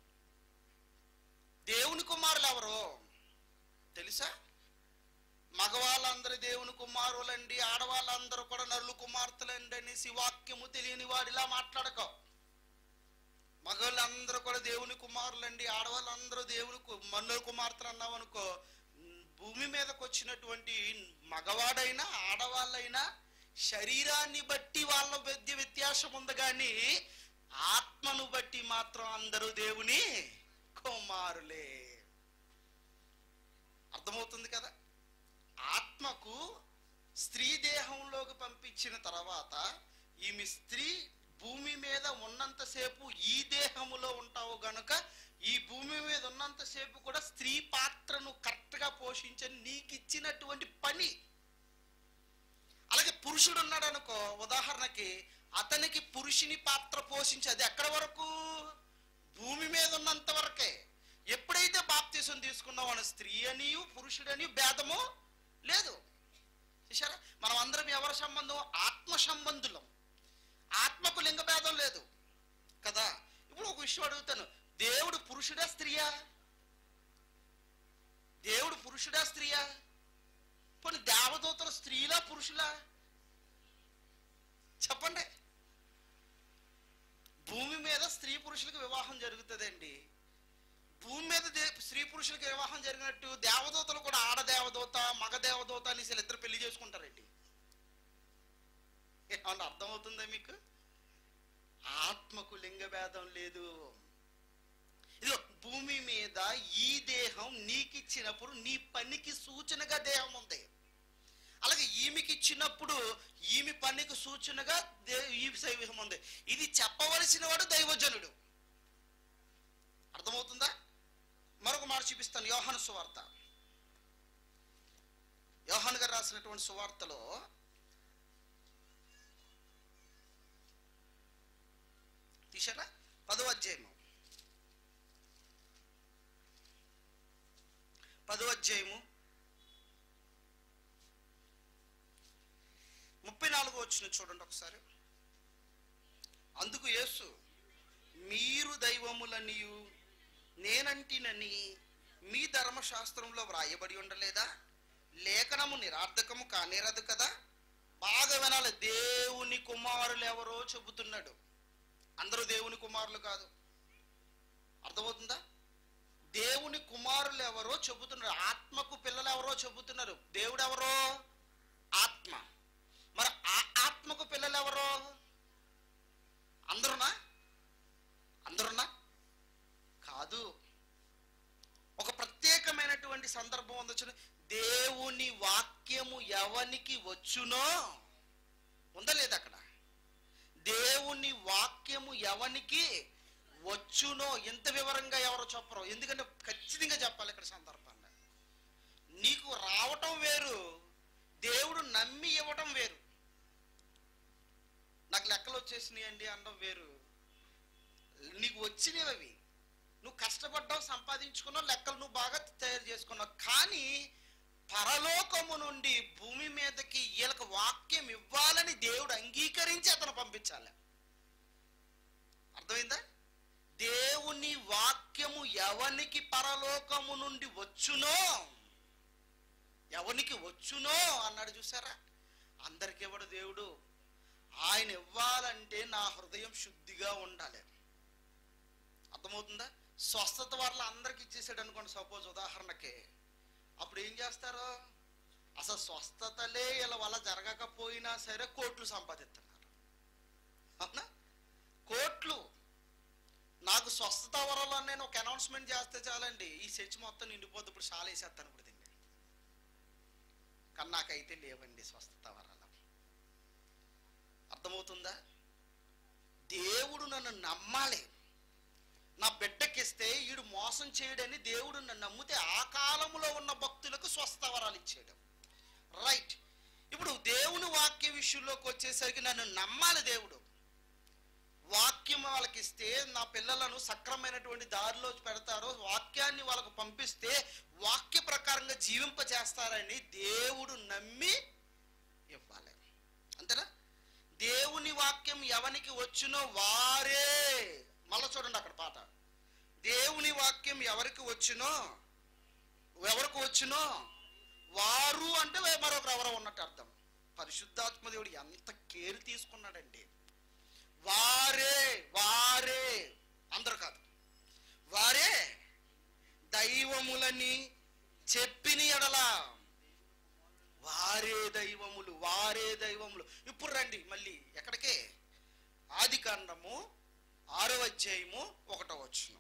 దేవుని కుమారులు ఎవరు తెలుసా? మగవాళ్ళందరూ దేవుని కుమారులండి, ఆడవాళ్ళందరూ కూడా నరులు కుమార్తెలండి అని శివాక్యము తెలియని వాడిలా మాట్లాడకో. మగవాళ్ళందరూ కూడా దేవుని కుమారులండి, ఆడవాళ్ళందరూ దేవుని మన్నుల కుమార్తెలు అన్నావు అనుకో, భూమి మీదకి వచ్చినటువంటి మగవాడైనా ఆడవాళ్ళైనా శరీరాన్ని బట్టి వాళ్ళ మధ్య వ్యత్యాసం ఉంది, కానీ ఆత్మను బట్టి మాత్రం అందరూ దేవుని కుమారులే. అర్థమవుతుంది కదా? ఆత్మకు స్త్రీ దేహంలోకి పంపించిన తర్వాత ఈమె స్త్రీ భూమి మీద ఉన్నంతసేపు ఈ దేహములో ఉంటావు గనుక ఈ భూమి మీద ఉన్నంతసేపు కూడా స్త్రీ పాత్రను కరెక్ట్ జాగ్రత్తగా పోషించని నీకు ఇచ్చినటువంటి పని. అలాగే పురుషుడు ఉన్నాడు అనుకో, ఉదాహరణకి అతనికి పురుషుని పాత్ర పోషించి, అది ఎక్కడ వరకు? భూమి మీద ఉన్నంత వరకే. ఎప్పుడైతే బాప్తీసం తీసుకున్నావు అని స్త్రీ అని పురుషుడని భేదము లేదు. చూసారా, మనం అందరం ఎవరి సంబంధం? ఆత్మ సంబంధులం. ఆత్మకు లింగ భేదం లేదు కదా. ఇప్పుడు ఒక విషయం అడుగుతాను, దేవుడు పురుషుడా స్త్రీయా? దేవుడు పురుషుడా స్త్రీయా? పోనీ దేవదూతల స్త్రీలా పురుషులా? చెప్పండి. భూమి మీద స్త్రీ పురుషులకు వివాహం జరుగుతుందండి. భూమి మీద స్త్రీ పురుషులకు వివాహం జరిగినట్టు దేవదూతలు కూడా ఆడదేవదూత మగ దేవదూత అని ఇద్దరు పెళ్లి చేసుకుంటారండి. ఏమన్నా అర్థమవుతుందా మీకు? ఆత్మకు లింగ భేదం లేదు. ఇదిగో భూమి మీద ఈ దేహం నీకిచ్చినప్పుడు నీ పనికి సూచనగా దేహం ఉంది. అలాగే ఈమెకి ఇచ్చినప్పుడు ఈమె పనికి సూచనగా ఈ దైవం ఉంది. ఇది చెప్పవలసిన వాడు దైవజనుడు. అర్థమవుతుందా? మరొక మాట చూపిస్తాను. యోహాను సువార్త, యోహాను గారు రాసినటువంటి సువార్తలో తీసారా పదో అధ్యాయము పదో అధ్యాయము ముప్పై నాలుగో వచ్చిన చూడండి ఒకసారి. అందుకు యేసు, మీరు దైవములనియు నేనంటినని మీ ధర్మశాస్త్రంలో వ్రాయబడి ఉండలేదా? లేఖనము నిరార్థకము కానేరదు కదా. బాగా వినాలి, దేవుని కుమారులు ఎవరో చెబుతున్నాడు. అందరూ దేవుని కుమారులు కాదు. అర్థమవుతుందా? దేవుని కుమారులు ఎవరో చెబుతున్నారు. ఆత్మకు పిల్లలు ఎవరో చెబుతున్నారు. దేవుడు ఎవరో? ఆత్మ. మరి ఆ ఆత్మకు పిల్లలు ఎవరో? అందరునా? అందరునా? కాదు. ఒక ప్రత్యేకమైనటువంటి సందర్భం ఉండొచ్చు. దేవుని వాక్యము ఎవనికి వచ్చునో ఉందా లేదా అక్కడ? దేవుని వాక్యము ఎవనికి వచ్చునో ఎంత వివరంగా ఎవరో చెప్పరు. ఎందుకంటే ఖచ్చితంగా చెప్పాలి ఇక్కడ సందర్భాన్ని. నీకు రావటం వేరు, దేవుడు నమ్మి ఇవ్వటం వేరు. నాకు లెక్కలు వచ్చేసినాయి అండి అనడం వేరు. నీకు వచ్చినవి అవి, నువ్వు కష్టపడ్డావు, సంపాదించుకున్నావు, లెక్కలు నువ్వు బాగా తయారు చేసుకున్నావు. కానీ పరలోకము నుండి భూమి మీదకి వీళ్ళకి వాక్యం ఇవ్వాలని దేవుడు అంగీకరించి అతను పంపించాలి. అర్థమైందా? దేవుని వాక్యము ఎవనికి పరలోకము నుండి వచ్చునో, ఎవనికి వచ్చునో అన్నాడు. చూసారా, అందరికి ఇవ్వడు దేవుడు. ఆయన ఇవ్వాలంటే నా హృదయం శుద్ధిగా ఉండాలి. అర్థమవుతుందా? స్వస్థత వల్ల అందరికి ఇచ్చేసాడు అనుకోండి, సపోజ్ ఉదాహరణకి. అప్పుడు ఏం చేస్తారు? అసలు స్వస్థతలే ఇలా వల్ల జరగకపోయినా సరే కోట్లు సంపాదిస్తున్నారు. అవునా? కోట్లు. నాకు స్వస్థత వరలో నేను ఒక అనౌన్స్మెంట్ చేస్తే చాలండి, ఈ చర్చ్ మొత్తం నిండిపోద్ది. ఇప్పుడు చాలా వేసేస్తాను ఇప్పుడు దీన్ని. కానీ నాకైతే లేవండి స్వస్థత వరాలు. అర్థమవుతుందా? దేవుడు నన్ను నమ్మాలి. నా బిడ్డకిస్తే వీడు మోసం చేయడని దేవుడు నన్ను నమ్మితే ఆ కాలంలో ఉన్న భక్తులకు స్వస్థత వరాలు ఇచ్చాడు. రైట్. ఇప్పుడు దేవుని వాక్య విషయంలోకి వచ్చేసరికి నన్ను నమ్మాలి దేవుడు. వాక్యం వాళ్ళకి ఇస్తే నా పిల్లలను సక్రమైనటువంటి దారిలో పెడతారో, వాక్యాన్ని వాళ్ళకు పంపిస్తే వాక్య ప్రకారంగా జీవింపజేస్తారని దేవుడు నమ్మి ఇవ్వాలి. అంతేనా? దేవుని వాక్యం ఎవనికి వచ్చునో వారే. మళ్ళా చూడండి అక్కడ పాట. దేవుని వాక్యం ఎవరికి వచ్చునో, ఎవరికి వచ్చునో వారు అంటే మరొకరు ఎవరో ఉన్నట్టు అర్థం. పరిశుద్ధాత్మ దేవుడు ఎంత కేర్ తీసుకున్నాడండి. వారే, వారే, అందరు కాదు, వారే దైవములని చెప్పిన ఎడలా, వారే దైవములు, వారే దైవములు. ఇప్పుడు రండి మళ్ళీ ఎక్కడికే? ఆది కాండము ఆరో అధ్యాయము ఒకటో వచ్చును.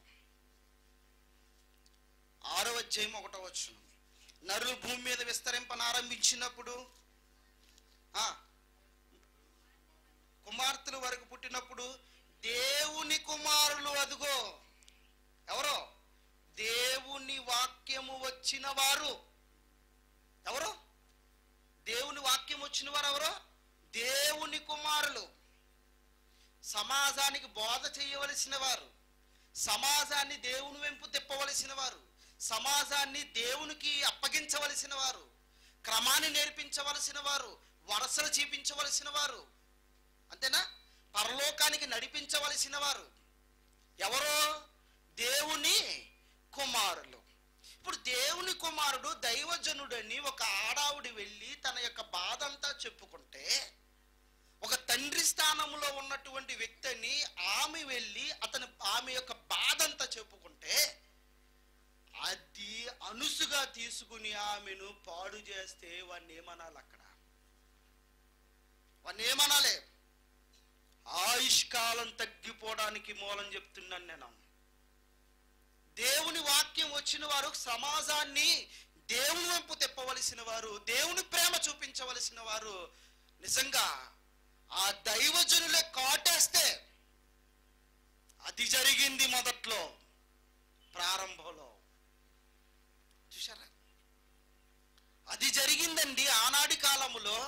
ఆరో అధ్యాయం ఒకటో వచ్చును. నరులు భూమి మీద విస్తరింపనారంభించినప్పుడు, కుమార్తెలు వరకు పుట్టినప్పుడు దేవుని కుమారులు, అదుగో ఎవరో దేవుని వాక్యము వచ్చి వచ్చిన వారు ఎవరు? దేవుని వాక్యం వచ్చిన వారు ఎవరు? దేవుని కుమారులు. సమాజానికి బోధ చేయవలసిన వారు, సమాజాన్ని దేవుని వెంపు తిప్పవలసిన వారు, సమాజాన్ని దేవునికి అప్పగించవలసిన వారు, క్రమాన్ని నేర్పించవలసిన వారు, వరసలు చూపించవలసిన వారు, అంతేనా? పరలోకానికి నడిపించవలసిన వారు ఎవరో? దేవుని కుమారులు. ఇప్పుడు దేవుని కుమారుడు దైవజనుడని ఒక ఆడావిడి వెళ్ళి తన యొక్క బాధ అంతా చెప్పుకుంటే, ఒక తండ్రి స్థానంలో ఉన్నటువంటి వ్యక్తిని ఆమె వెళ్ళి అతను ఆమె యొక్క బాధ అంతా చెప్పుకుంటే, అది అనుసుగా తీసుకుని ఆమెను పాడు చేస్తే వాడిని ఏమనాలి? అక్కడ వాడిని ఏమనాలి? ఆయుష్కాలం తగ్గిపోవడానికి మూలం చెప్తున్నాను నేను. దేవుని వాక్యం వచ్చిన వారు సమాజాన్ని దేవుని వైపు తిప్పవలసిన వారు, దేవుని ప్రేమ చూపించవలసిన వారు. నిజంగా ఆ దైవజనులే కాటేస్తే అది జరిగింది మొదట్లో, ప్రారంభంలో. చూసారా? అది జరిగిందండి. ఆనాటి కాలములో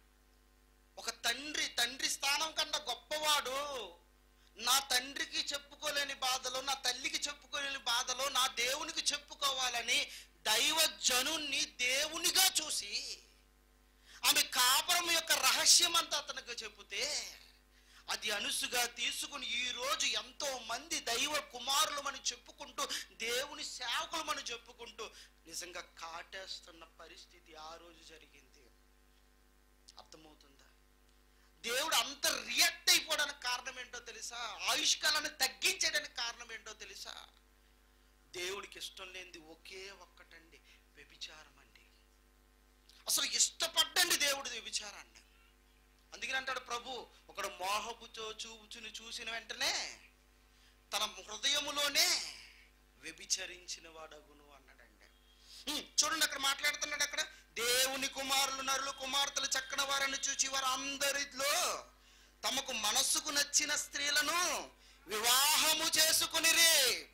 ఒక తండ్రి తండ్రి స్థానం కన్నా గొప్పవాడు, నా తండ్రికి చెప్పుకోలేని బాధలో, నా తల్లికి చెప్పుకోలేని బాధలో నా దేవునికి చెప్పుకోవాలని దైవజనుణ్ణి దేవునిగా చూసి ఆమె కాపురం యొక్క రహస్యం అంతా అతనికి చెబితే, అది అనుసుగా తీసుకుని ఈ రోజు ఎంతో మంది దైవ కుమారులమని చెప్పుకుంటూ, దేవుని సేవకులమని చెప్పుకుంటూ నిజంగా కాటేస్తున్న పరిస్థితి ఆ రోజు జరిగింది. అర్థమవుతుందా? దేవుడు అంత రియాక్ట్ అయిపోవడానికి కారణం ఏంటో తెలుసా? ఆయుష్కాలాన్ని తగ్గించడానికి కారణం ఏంటో తెలుసా? దేవుడికి ఇష్టం లేనిది ఒకే ఒక్కటండి, వ్యభిచారం అండి. అసలు ఇష్టపడ్డండి దేవుడు వ్యభిచారాన్ని. అందుకని అంటాడు ప్రభు, ఒకడు మోహపుతో చూపుచుని చూసిన వెంటనే తన హృదయములోనే వ్యభిచరించిన వాడగును అన్నాడండి. చూడండి అక్కడ మాట్లాడుతున్నాడు. అక్కడ దేవుని కుమారులు నరులు కుమార్తెలు చక్కని వారిని చూచి వారు అందరిలో తమకు మనస్సుకు నచ్చిన స్త్రీలను వివాహము చేసుకునిరి.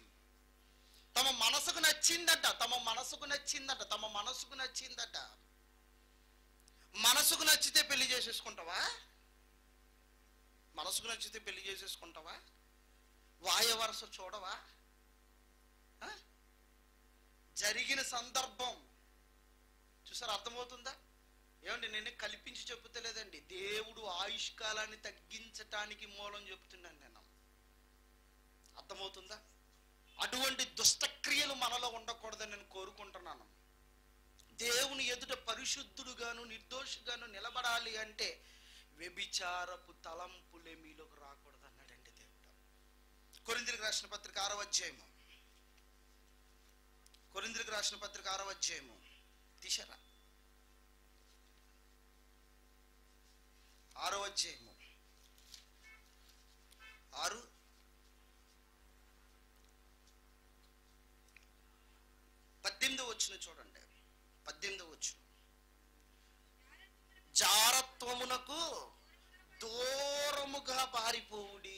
తమ మనసుకు నచ్చిందట, తమ మనసుకు నచ్చిందట, తమ మనసుకు నచ్చిందట. మనసుకు నచ్చితే పెళ్లి చేసేసుకుంటావా? మనసుకు నచ్చితే పెళ్లి చేసేసుకుంటావా? వాయ వరస చూడవా? జరిగిన సందర్భం చూసారు? అర్థమవుతుందా? ఏమండి, నేను కల్పించి చెబుతలేదండి, దేవుడు ఆయుష్కాలాన్ని తగ్గించటానికి మూలం చెప్తున్నాను నేను. అర్థమవుతుందా? అటువంటి దుష్టక్రియలు మనలో ఉండకూడదని నేను కోరుకుంటున్నాను. దేవుని ఎదుట పరిశుద్ధుడుగాను నిర్దోషిగాను నిలబడాలి అంటే వ్యభిచారపు తలంపులే మీలోకి రాకూడదు అన్నాడండి దేవుడు. కొరింథీయులకు రాసిన పత్రిక ఆరవ అధ్యాయము కొరింథీయులకు రాసిన పత్రిక ఆరవ అధ్యాయము తీశారా? ఆరో అధ్యాయము ఆరు పద్దెనిమిది వచ్చిన చూడండి. పద్దెనిమిది వచ్చు. జారత్వమునకు దూరముగా పారిపోవుడి.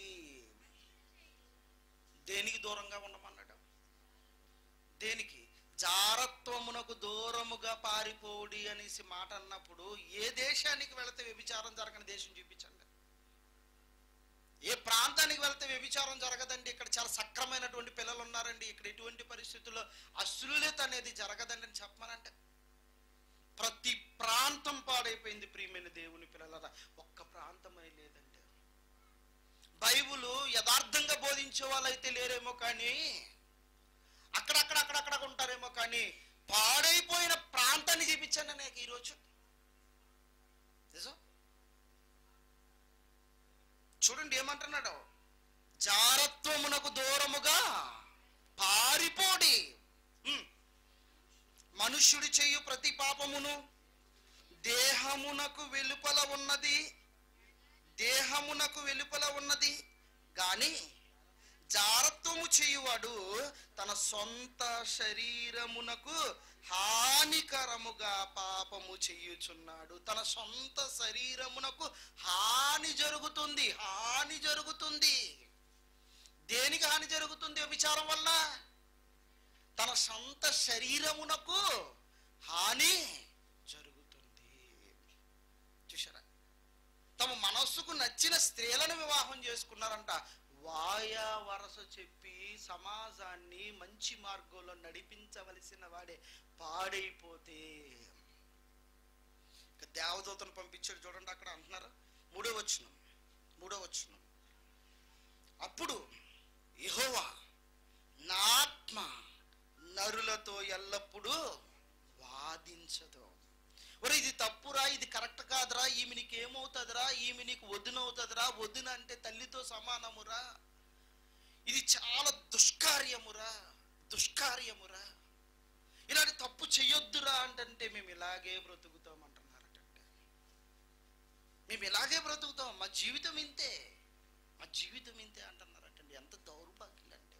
దేనికి దూరంగా ఉండమన్నాడు? దేనికి? జారత్వమునకు దూరముగా పారిపోవుడి అనేసి మాట అన్నప్పుడు ఏ దేశానికి వెళితే వ్యభిచారం జరగని దేశం చూపించండి. ఏ ప్రాంతానికి వెళ్తే వ్యభిచారం జరగదండి? ఇక్కడ చాలా సక్రమైనటువంటి పిల్లలు ఉన్నారండి, ఇక్కడ ఎటువంటి పరిస్థితుల్లో అశ్లీలత అనేది జరగదండి అని చెప్పమనంటే ప్రతి ప్రాంతం పాడైపోయింది. ప్రియమైన దేవుని పిల్లలరా, ఒక్క ప్రాంతం అని లేదండి. బైబుల్ యథార్థంగా బోధించే వాళ్ళైతే లేరేమో కానీ, అక్కడక్కడ అక్కడక్కడ ఉంటారేమో కానీ, పాడైపోయిన ప్రాంతాన్ని చూపించండి నాకు ఈరోజు. నిజం. చూడండి ఏమంటున్నాడు? జారత్వమునకు దూరముగా పారిపోడి. మనుష్యుడు చేయు ప్రతి పాపమును దేహమునకు వెలుపల ఉన్నది దేహమునకు వెలుపల ఉన్నది గాని జారత్వము చేయువాడు తన సొంత శరీరమునకు హానికరముగా పాపము చేయుచున్నాడు. తన సొంత శరీరమునకు హాని జరుగుతుంది. హాని జరుగుతుంది. దేనికి హాని జరుగుతుంది? వ్యభిచారం వల్ల. తన సొంత శరీరమునకు హాని జరుగుతుంది. చూసారా, తమ మనస్సుకు నచ్చిన స్త్రీలను వివాహం చేసుకున్నారంట. వాయా వరస చెప్పి సమాజాన్ని మంచి మార్గంలో నడిపించవలసిన వాడే పాడైపోతే దేవదూతను పంపించాడు. చూడండి అక్కడ అంటున్నారు, మూడో వచనం మూడో వచనం అప్పుడు యెహోవా నా ఆత్మ నరులతో ఎల్లప్పుడూ వాదించదు. ఒరే ఇది తప్పురా, ఇది కరెక్ట్ కాదురా, ఈమె నీకు ఏమవుతుందిరా, ఈమె నీకు వదినవుతుందిరా, వదిన అంటే తల్లితో సమానమురా, ఇది చాలా దుష్కార్యమురా దుష్కార్యమురా ఇలాంటి తప్పు చెయ్యొద్దురా అంటే మేము ఇలాగే బ్రతుకుతాం అంటున్నారట. మేము ఇలాగే బ్రతుకుతాం, మా జీవితం ఇంతే, మా జీవితం ఇంతే అంటున్నారటండి. ఎంత దౌర్భాగ్యులు అంటే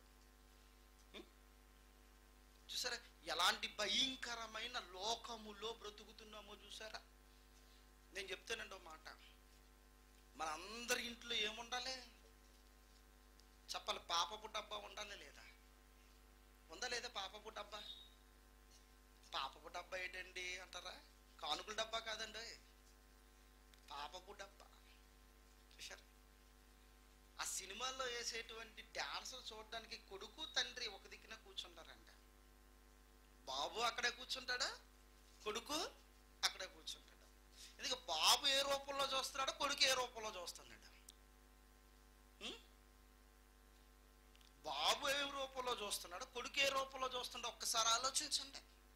చూసారా, ఎలాంటి భయంకరమైన లోకములో బ్రతుకుతున్నామో చూసారా. నేను చెప్తానండి ఒక మాట, మన అందరి ఇంట్లో ఏముండాలి చెప్పాలి? పాపపు డబ్బా ఉండాలి లేదా? ఉందా లేదా పాపపు డబ్బా? పాపపు డబ్బా ఏంటండి అంటారా? కానుకల డబ్బా కాదండి, పాపపు డబ్బా. చూసారా, ఆ సినిమాల్లో వేసేటువంటి డాన్సులు చూడడానికి కొడుకు తండ్రి ఒక దిక్కున కూర్చుంటారంట. బాబు అక్కడే కూర్చుంటాడా, కొడుకు అక్కడే కూర్చుంటాడు. ఎందుకంటే బాబు ఏ రూపంలో చూస్తున్నాడో కొడుకు ఏ రూపంలో చూస్తున్నాడు. బాబు ఏ రూపంలో చూస్తున్నాడు, కొడుకు ఏ రూపంలో చూస్తున్నాడో ఒక్కసారి ఆలోచించండి.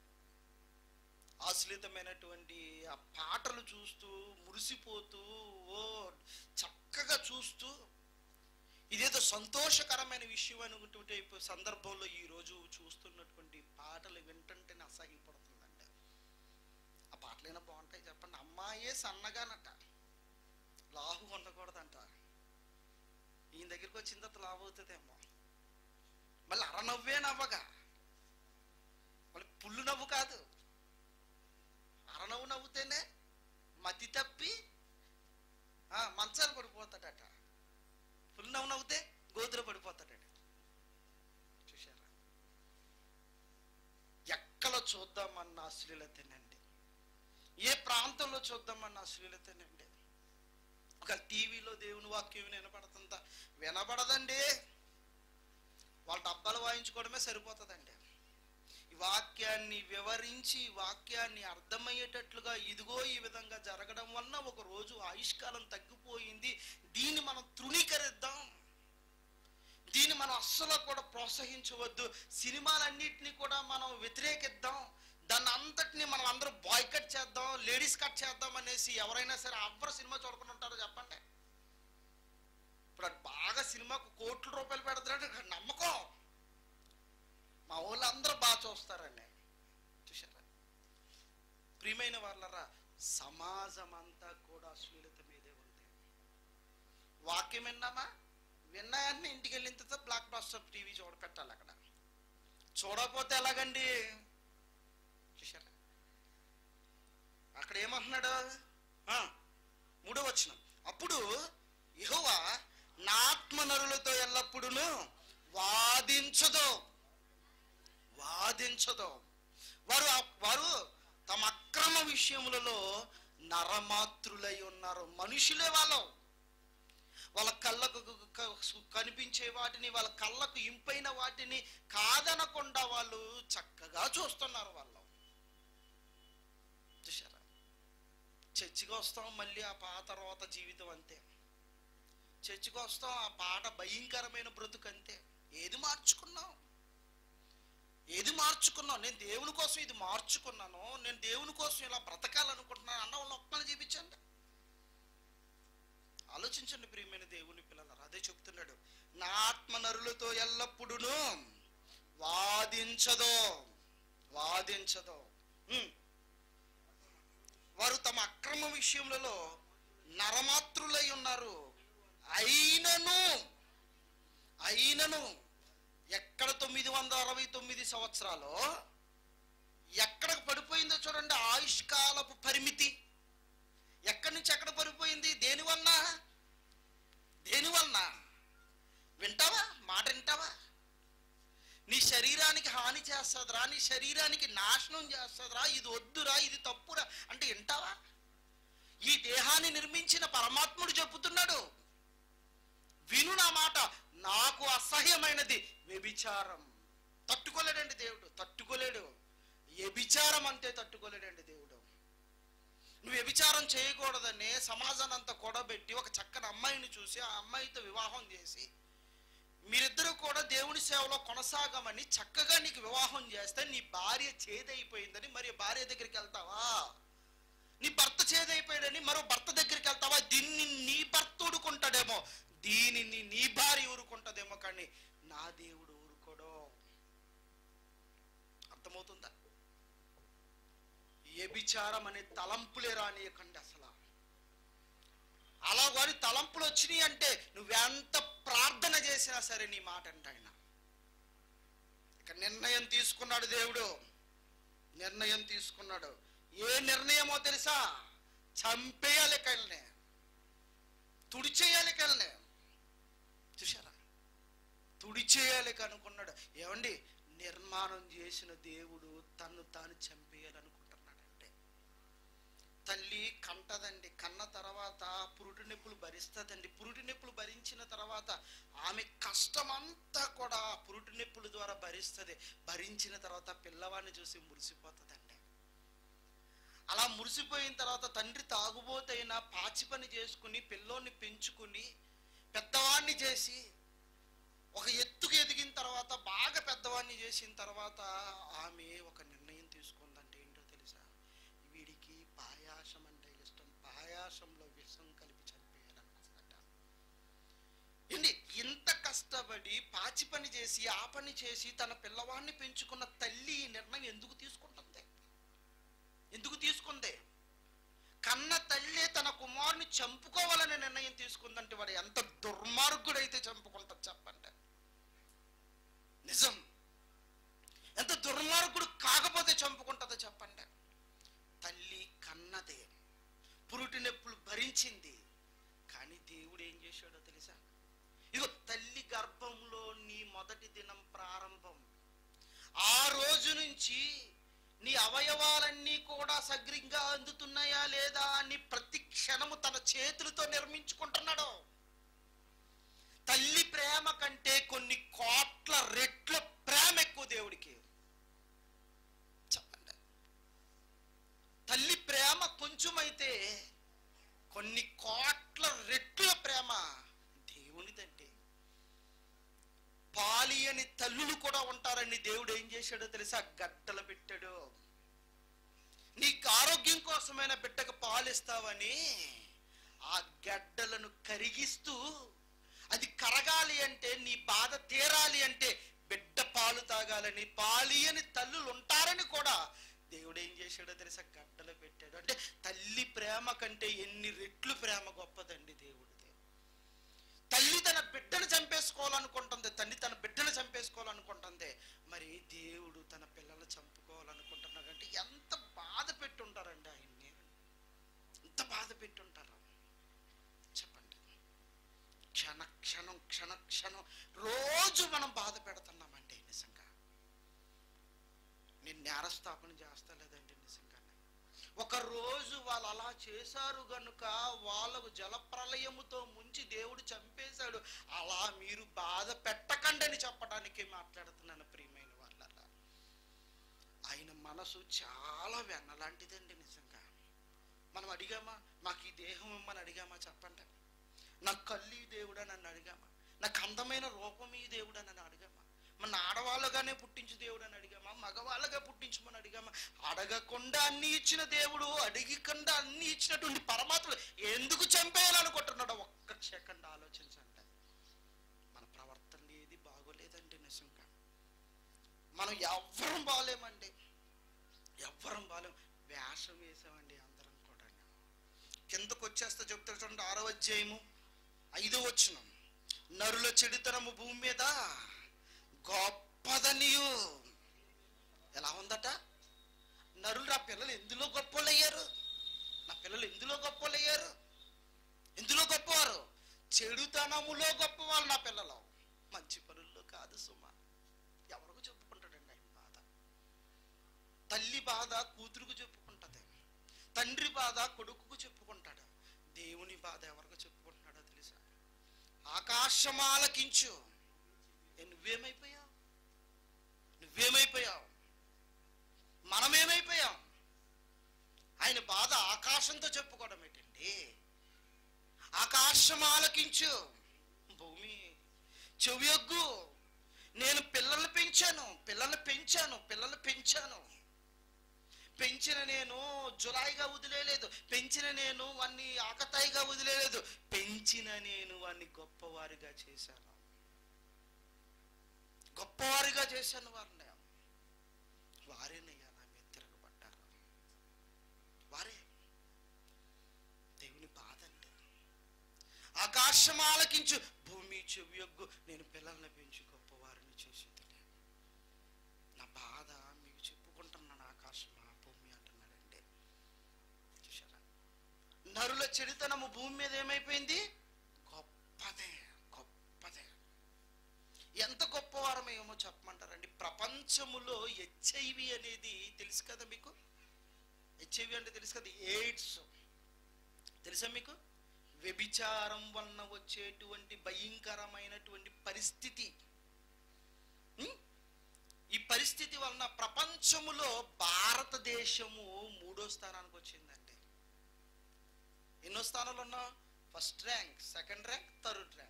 అశ్లీతమైనటువంటి ఆ పాటలు చూస్తూ మురిసిపోతూ ఓ చక్కగా చూస్తూ ఇదేదో సంతోషకరమైన విషయం అనుకుంటే సందర్భంలో ఈరోజు చూస్తున్నటువంటి పాటలు వింటుంటేనే అసహ్యపడుతుందండి. ఆ పాటలైనా బాగుంటాయి చెప్పండి. అమ్మాయే సన్నగానట, లావు ఉండకూడదంట. ఈయన దగ్గరికి వచ్చిన తర్వాత లావు అవుతుందేమో. మళ్ళీ అరనవ్వే నవ్వగా, మళ్ళీ పుల్లు నవ్వు కాదు, అరనవ్వు నవ్వుతేనే మతి తప్పి మంచాలు పడిపోతాడట. పుల్లు నవ్వు నవ్వుతే గోతులు పడిపోతాడట. చూశారా, ఎక్కడ చూద్దామన్న అశ్లీలతేనండి, ఏ ప్రాంతంలో చూద్దామన్న అశ్లీలతేనండి. ఒక టీవీలో దేవుని వాక్యం వినపడుతుందా? వినపడదండి. వాళ్ళ డబ్బాలు వాయించుకోవడమే సరిపోతుందండి. ఈ వాక్యాన్ని వివరించి వాక్యాన్ని అర్థమయ్యేటట్లుగా ఇదిగో ఈ విధంగా జరగడం వలన ఒక రోజు ఆయుష్కాలం తగ్గిపోయింది, దీన్ని మనం తృణీకరిద్దాం, దీన్ని మనం అస్సలు కూడా ప్రోత్సహించవద్దు, సినిమాలన్నిటినీ కూడా మనం వ్యతిరేకిద్దాం, దాన్ని అంతటినీ మనం అందరూ బాయ్కట్ చేద్దాం, లేడీస్ కట్ చేద్దాం అనేసి ఎవరైనా సరే ఎవరు సినిమా చూడకుండా ఉంటారో చెప్పండి? ఇప్పుడు బాగా సినిమాకు కోట్ల రూపాయలు పెడతారంటే నమ్మకం, మా వాళ్ళు అందరూ బాగా చూస్తారండి. చూసారా, ప్రియమైన వాళ్ళరా, సమాజం అంతా కూడా అశ్లీలత మీదే ఉంది. వాక్యం విన్నామా, విన్నాయన్ని ఇంటికి వెళ్ళిన తర్వాత బ్లాక్ బాస్టర్ టీవీ చూడ పెట్టాలి. అక్కడ చూడకపోతే ఎలాగండి? చూసారా, అక్కడ ఏమంటున్నాడు? మూడో వచనం, అప్పుడు యెహోవా నా ఆత్మ నరులతో ఎల్లప్పుడూ వాదించదు వాదించదు వారు వారు తమ అక్రమ విషయములలో నరమాత్రులై ఉన్నారు. మనుషులే వాళ్ళు, వాళ్ళ కళ్ళకు కనిపించే వాటిని, వాళ్ళ కళ్ళకు ఇంపైన వాటిని కాదనకుండా వాళ్ళు చక్కగా చూస్తున్నారు. వాళ్ళు చూసారా, చర్చికి వస్తాం, మళ్ళీ ఆ పాత రోత జీవితం అంతే. చర్చికి వస్తాం, ఆ పాట భయంకరమైన బ్రతుకు అంతే. ఏది మార్చుకున్నావు? ఏది మార్చుకున్నావు? నేను దేవుని కోసం ఇది మార్చుకున్నాను, నేను దేవుని కోసం ఇలా బ్రతకాలనుకుంటున్నాను అన్న వాళ్ళు ఒక్కని చూపించండి. ఆలోచించండి ప్రియమైన దేవుని పిల్లలారా. అదే చెప్తున్నాడు, నా ఆత్మ నరులతో ఎల్లప్పుడూ వాదించదో వాదించదో వారు తమ అక్రమ విషయములలో నరమాత్రులై ఉన్నారు. అయినను అయినను ఎక్కడ తొమ్మిది వందల అరవై తొమ్మిది సంవత్సరాలు ఎక్కడికి పడిపోయిందో చూడండి. ఆయుష్కాలపు పరిమితి ఎక్కడి నుంచి ఎక్కడ పడిపోయింది? దేనివల్ల దేనివల్ల వింటావా? మాట వింటావా? నీ శరీరానికి హాని చేస్తా చేస్తుందిరా, నీ శరీరానికి నాశనం చేస్తుందిరా, ఇది వద్దురా, ఇది తప్పురా అంటే వింటావా? ఈ దేహాన్ని నిర్మించిన పరమాత్ముడు చెబుతున్నాడు, విను నా మాట, నాకు అసహ్యమైనది వ్యభిచారం. తట్టుకోలేడండి దేవుడు, తట్టుకోలేడు. వ్యభిచారం అంటే తట్టుకోలేడండి దేవుడు. నువ్వు వ్యభిచారం చేయకూడదని సమాజాన్ని అంతా కూడబెట్టి ఒక చక్కని అమ్మాయిని చూసి ఆ అమ్మాయితో వివాహం చేసి మీరిద్దరూ కూడా దేవుని సేవలో కొనసాగమని చక్కగా నీకు వివాహం చేస్తే నీ భార్య చేదైపోయిందని మరి భార్య దగ్గరికి వెళ్తావా? నీ భర్త చేదైపోయాడని మరో భర్త దగ్గరికి వెళ్తావా? దీన్ని నీ భర్త ఊరుకుంటాడేమో, దీనిని నీ భార్య ఊరుకుంటుందేమో, కానీ నా దేవుడు ఊరుకోడు. అర్థమవుతుందా? వ్యభిచారం అనే తలంపులే రానియకండి అసలు. అలా వారి తలంపులు వచ్చినాయి అంటే నువ్వెంత ప్రార్థన చేసినా సరే నీ మాట అంటే ఆయన ఇక నిర్ణయం తీసుకున్నాడు దేవుడు, నిర్ణయం తీసుకున్నాడు. ఏ నిర్ణయమో తెలుసా? చంపేయాలి కళ్ళనే, తుడిచేయాలి కళ్ళనే. చూసారా? తుడిచేయాలి కనుకున్నాడు. ఏమండి, నిర్మాణం చేసిన దేవుడు తను తాను చంపేయాలనుకుంటున్నాడంటే. తల్లి కంటదండి, కన్న తర్వాత పురుటి నొప్పులు భరిస్తుందండి. పురుటి నొప్పులు భరించిన తర్వాత ఆమె కష్టమంతా కూడా పురుటి నొప్పుల ద్వారా భరిస్తుంది. భరించిన తర్వాత పిల్లవాడిని చూసి మురిసిపోతుందండి. అలా మురిసిపోయిన తర్వాత తండ్రి తాగుబోతైనా పాచి పని చేసుకుని పిల్లోని పెంచుకుని పెద్దవాడిని చేసి ఒక ఎత్తుకు ఎదిగిన తర్వాత బాగా పెద్దవాడిని చేసిన తర్వాత ఆమె ఒక నిర్ణయం తీసుకుందంటే ఏంటో తెలుసా? వీడికి పాయాసం అంటే ఇష్టం, పాయాసంలో విషం కలిపి చంపేయాలనుకుందట. ఏంటి ఇంత కష్టపడి పాచి పని చేసి ఆ పని చేసి తన పిల్లవాడిని పెంచుకున్న తల్లి ఈ నిర్ణయం ఎందుకు తీసుకుంటుంది? ఎందుకు తీసుకుంది? కన్న తల్లి తన కుమారుని చంపుకోవాలనే నిర్ణయం తీసుకుందంటే వాడు ఎంత దుర్మార్గుడైతే చంపుకుంటాడు చెప్పండి. నిజం. ఎంత దుర్మార్గుడు కాకపోతే చంపుకుంటుందో చెప్పండి. తల్లి కన్నదే, పురుటి నొప్పులు భరించింది. కానీ దేవుడు ఏం చేశాడో తెలుసా? ఇగో తల్లి గర్భంలో నీ మొదటి దినం ప్రారంభం. ఆ రోజు నుంచి నీ అవయవాలన్నీ కూడా సగ్రంగా అందుతున్నాయా లేదా అని ప్రతి క్షణము తన చేతులతో నిర్మించుకుంటున్నాడు. తల్లి ప్రేమ కంటే కొన్ని కోట్ల రెట్ల ప్రేమ ఎక్కువ దేవుడికి. చెప్పండి. తల్లి ప్రేమ కొంచెమైతే కొన్ని కోట్ల రెట్ల ప్రేమ దేవునిదంటే. పాలి అని తల్లులు కూడా ఉంటారని దేవుడు ఏం చేశాడో తెలుసా? గడ్డలు పెట్టాడు. నీకు ఆరోగ్యం కోసమైన బిడ్డకు పాలిస్తావని ఆ గడ్డలను కరిగిస్తూ అది కరగాలి అంటే నీ బాధ తీరాలి అంటే బిడ్డ పాలు తాగాలని పాలి అని తల్లులు ఉంటారని కూడా దేవుడు ఏం చేశాడో తెలుసా? గడ్డలు పెట్టాడు. అంటే తల్లి ప్రేమ కంటే ఎన్ని రెట్లు ప్రేమ గొప్పదండి దేవుడిది. తల్లి తన బిడ్డను చంపేసుకోవాలనుకుంటుంది, తల్లి తన బిడ్డను చంపేసుకోవాలనుకుంటుంది. మరి దేవుడు తన పిల్లలు చంపుకోవాలనుకుంటున్నాడు అంటే ఎంత బాధ పెట్టుంటారండి ఆయన్ని, ఎంత బాధ పెట్టుంటారు చెప్పండి. క్షణ క్షణం క్షణ క్షణం రోజు మనం బాధ పెడుతున్నామండి. నిజంగా నేను నేరస్థాపన చేస్తా లేదండి. నిజంగా ఒక రోజు వాళ్ళు అలా చేశారు గనుక వాళ్ళకు జలప్రలయముతో ముంచి దేవుడు చంపేశాడు. అలా మీరు బాధ పెట్టకండి అని చెప్పడానికి మాట్లాడుతున్నాను ప్రియమైన వాళ్ళ. ఆయన మనసు చాలా వెన్నలాంటిదండి. నిజంగా మనం అడిగామా? మాకు ఈ దేహం ఇమ్మని అడిగామా? చెప్పండి. నాకు కళ్ళు దేవుడా నన్ను అడిగామా? నాకు అందమైన రూపం ఈ దేవుడా నన్ను అడిగామా? మన ఆడవాళ్ళగానే పుట్టించు దేవుడు అని అడిగామా? మగవాళ్ళగా పుట్టించమని అడిగామా? అడగకుండా అన్ని ఇచ్చిన దేవుడు, అడిగకుండా అన్ని ఇచ్చినటువంటి పరమాత్ముడు ఎందుకు చంపేయాలనుకుంటున్నాడో ఒక్క సెకండ్ ఆలోచించండి. మన ప్రవర్తన ఏది బాగోలేదండి. నిజంగా మనం ఎవ్వరం బాలేమండి, ఎవ్వరం బాలేం. వేషం వేసామండి అందరం కూడా. కిందకు వచ్చేస్తా చెప్తాడు చూడండి, ఆరో అధ్యాయము ఐదో వచనం. నరుల చెడుతనము భూమి మీద గొప్పదనియు. ఎలా ఉందట? నరులు నా పిల్లలు ఎందులో గొప్పలు అయ్యారు? నా పిల్లలు ఎందులో గొప్పలు అయ్యారు? ఎందులో గొప్పవారు? చెడుతనములో గొప్పవాళ్ళు నా పిల్లలు, మంచి పనుల్లో కాదు సుమా. ఎవరికి చెప్పుకుంటాడండి ఆయన బాధ? తల్లి బాధ కూతురుకు చెప్పుకుంటుంది, తండ్రి బాధ కొడుకుకు చెప్పుకుంటాడు. దేవుని బాధ ఎవరికి చెప్పుకుంటున్నాడో తెలుసా? ఆకాశం ఆలకించు. నువ్వేమైపోయావు? నువ్వేమైపోయావు? మనమేమైపోయాం? ఆయన బాధ ఆకాశంతో చెప్పుకోవడం ఏంటండి? ఆకాశం ఆలకించు, భూమి చెవియొగ్గు. నేను పిల్లల్ని పెంచాను పిల్లల్ని పెంచాను పిల్లల్ని పెంచాను పెంచిన నేను జులాయిగా వదిలేలేదు, పెంచిన నేను వాన్ని ఆకతాయిగా వదిలేలేదు, పెంచిన నేను వాన్ని గొప్పవారిగా చేశాను, గొప్పవారిగా చేశాను వారిని. వారేనయ్యా నా మీద తిరగబడ్డారు, వారే. దేవుని బాధ అంటే ఆకాశం ఆలకించు, భూమి చెవియొగ్గు, నేను పిల్లల్ని పెంచి గొప్పవారిని చేసేది. నా బాధ మీకు చెప్పుకుంటున్నాను. ఆకాశమా భూమి అంటున్నాడండి. చూసారా, నరుల చెడుతనము భూమి మీద ఏమైపోయింది? గొప్పదే, గొప్పదే. ఎంత గొప్పవారమేమో చెప్పమంటారండి? ప్రపంచములో హెచ్ఐవి అనేది తెలుసు కదా మీకు? హెచ్ఐవి అంటే తెలుసు కదా? ఎయిడ్స్ తెలుసా మీకు? వ్యభిచారం వలన వచ్చేటువంటి భయంకరమైనటువంటి పరిస్థితి. ఈ పరిస్థితి వలన ప్రపంచములో భారతదేశము మూడో స్థానానికి వచ్చిందండి. ఎన్నో స్థానాలు ఉన్నా? First rank, second rank, third rank.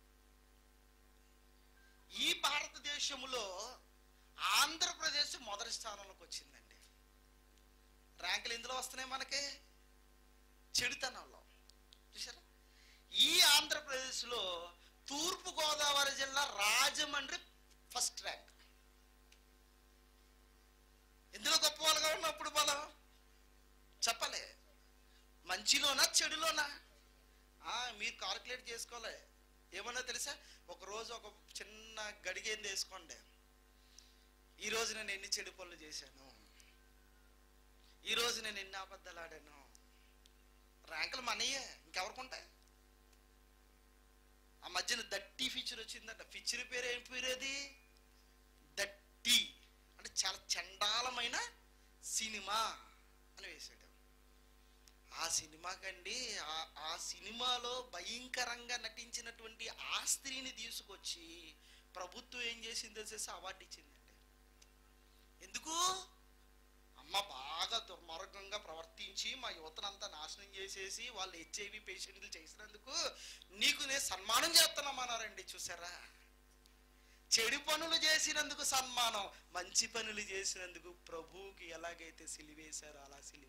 ఈ భారతదేశంలో ఆంధ్రప్రదేశ్ మొదటి స్థానంలోకి వచ్చిందండి. ర్యాంకులు ఎందులో వస్తున్నాయి మనకి? చెడుతనంలో. చూసారా, ఈ ఆంధ్రప్రదేశ్లో తూర్పు గోదావరి జిల్లా రాజమండ్రి ఫస్ట్ ర్యాంక్. ఎందులో గొప్ప వాళ్ళగా ఉన్నప్పుడు మనం చెప్పలే? మంచిలోనా చెడులోనా? మీరు కాల్కులేట్ చేసుకోలే. ఏమన్నా తెలుసా? ఒకరోజు ఒక చిన్న గడిగేంది వేసుకోండి, ఈరోజు నేను ఎన్ని చెడు పనులు చేశాను, ఈరోజు నేను ఎన్ని అబద్ధాలు ఆడాను. ర్యాంకులు మనయ్యే, ఇంకెవరికి ఉంటాయి? ఆ మధ్యన దట్టి ఫీచర్ వచ్చిందంట. ఫీచర్ పేరు ఏం పేరు? అది దట్టి అంటే చాలా చండాలమైన సినిమా అని వేసాడు. ఆ సినిమాకండి, ఆ సినిమాలో భయంకరంగా నటించినటువంటి ఆ స్త్రీని తీసుకొచ్చి ప్రభుత్వం ఏం చేసిందో చేసి అవార్డు ఇచ్చిందండి. ఎందుకు? అమ్మ బాగా దుర్మార్గంగా ప్రవర్తించి మా యువతనంతా నాశనం చేసేసి వాళ్ళు హెచ్ఐవి పేషెంట్లు చేసినందుకు నీకు నేను సన్మానం చేస్తున్నామన్నారండి. చూసారా, చెడు పనులు చేసినందుకు సన్మానం, మంచి పనులు చేసినందుకు ప్రభువుకి ఎలాగైతే సిలివేశారో అలా సిలివ.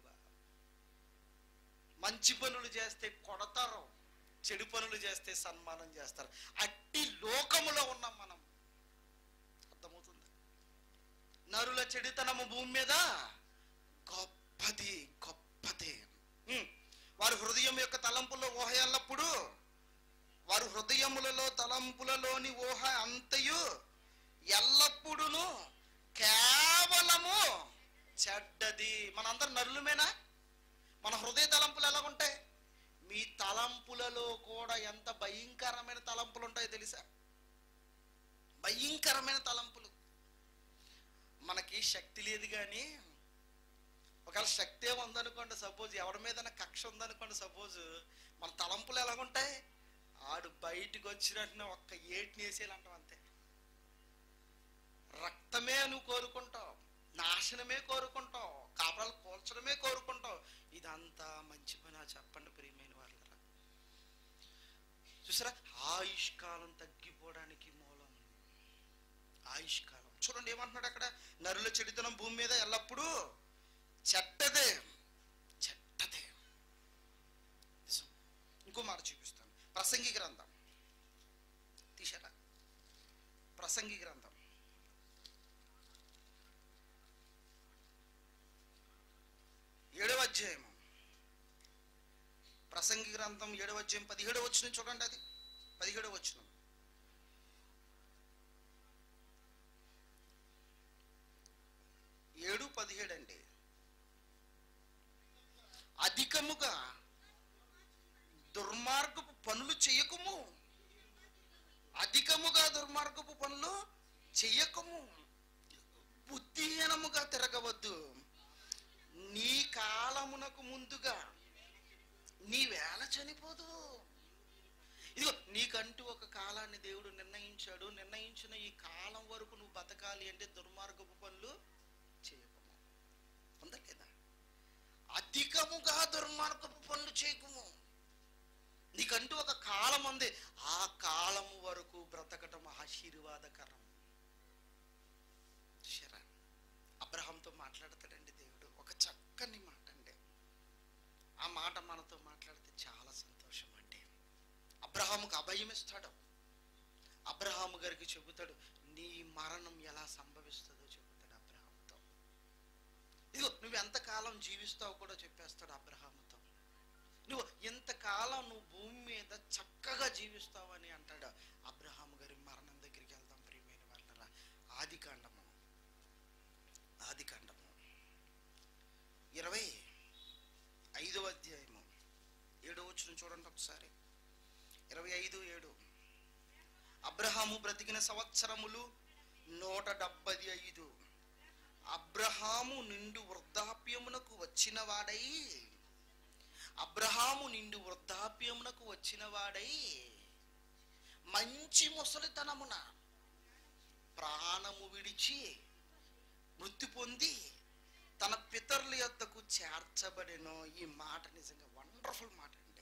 మంచి పనులు చేస్తే కొడతారు, చెడు పనులు చేస్తే సన్మానం చేస్తారు. అట్టి లోకములో ఉన్నాం మనం. అర్థమవుతుంది? నరుల చెడుతనము భూమి మీద గొప్పది, గొప్పది. వారి హృదయం యొక్క తలంపుల్లో ఊహ ఎల్లప్పుడు, వారి హృదయములలో తలంపులలోని ఊహ అంతయు ఎల్లప్పుడూను కేవలము చెడ్డది. మనందరం నరులమేనా? మన హృదయ తలంపులు ఎలా ఉంటాయి? మీ తలంపులలో కూడా ఎంత భయంకరమైన తలంపులు ఉంటాయో తెలుసా? భయంకరమైన తలంపులు. మనకి శక్తి లేదు కానీ ఒకవేళ శక్తి ఏమో ఉందనుకోండి, సపోజ్ ఎవరి మీద కక్ష ఉందనుకోండి, సపోజ్ మన తలంపులు ఎలాగుంటాయి? ఆడు బయటికి వచ్చినట్టున ఒక్క ఏటిని వేసేయాలంటాం అంతే. రక్తమే నువ్వు కోరుకుంటావు, నాశనమే కోరుకుంటావు, కాపురాలు కూల్చడమే కోరుకుంటావు. ఇదంతా మంచి పని చెప్పండి ప్రియమైన వాళ్ళరా? చూసారా, ఆయుష్కాలం తగ్గిపోవడానికి మూలం ఆయుష్కాలం. చూడండి ఏమంటున్నాడు అక్కడ? నరుల చెడుతనం భూమి మీద ఎల్లప్పుడూ చెడ్డదే, చెడ్డదే. ఇంకో మాట చూపిస్తాను. ప్రసంగి గ్రంథం తీసారా? ప్రసంగి గ్రంథం ఏడవ అధ్యాయం. ప్రసంగి గ్రంథం ఏడవ అధ్యాయం పదిహేడవ వచనం చూడండి. అది పదిహేడవ వచనం. ఏడు పదిహేడు అండి. అధికముగా దుర్మార్గపు పనులు చెయ్యకము, అధికముగా దుర్మార్గపు పనులు చెయ్యకము. బుద్ధిహీనముగా తిరగవద్దు. నీ కాలమునకు ముందుగా నీ వేళ చనిపోదు. ఇదిగో నీకంటూ ఒక కాలాన్ని దేవుడు నిర్ణయించాడు. నిర్ణయించిన ఈ కాలం వరకు నువ్వు బతకాలి అంటే దుర్మార్గపు పనులు చేయకము. ఉందా లేదా? అధికముగా దుర్మార్గపు పనులు చేయకము. నీకంటూ ఒక కాలం ఉంది. ఆ కాలము వరకు బ్రతకటం ఆశీర్వాదకరం. చూశారా? అబ్రహాంతో మాట్లాడతాడండి దేవుడు. ఒక చక్కని మాట అండి. ఆ మాట మనతో మాట్లాడితే చాలా సంతోషం అండి. అబ్రహాముకు అభయం ఇస్తాడు. అబ్రహాము గారికి చెబుతాడు, నీ మరణం ఎలా సంభవిస్తుందో చెబుతాడు అబ్రహాముతో. ఇదిగో నువ్వు ఎంతకాలం జీవిస్తావు కూడా చెప్పేస్తాడు అబ్రహాముతో. నువ్వు ఎంతకాలం నువ్వు భూమి మీద చక్కగా జీవిస్తావని అంటాడు. అబ్రహాము గారి మరణం దగ్గరికి వెళ్దాం ప్రియమైన వాళ్ళరా. ఆది కాండము ఆది కాండము ఇరవై ఐదవ అధ్యాయము ఏడో వచనం చూడండి ఒకసారి. ఇరవై ఐదు ఏడు. అబ్రహాము బ్రతికిన సంవత్సరములు నూట డెబ్బై ఐదు. అబ్రహాము నిండు వృద్ధాప్యమునకు వచ్చిన వాడై అబ్రహాము నిండు వృద్ధాప్యమునకు వచ్చిన వాడై మంచి ముసలితనమున ప్రాణము విడిచి మృతి పొంది తన పితరుల యొద్దకు చేర్చబడెను. ఈ మాట నిజంగా వండర్ఫుల్ మాట అండి.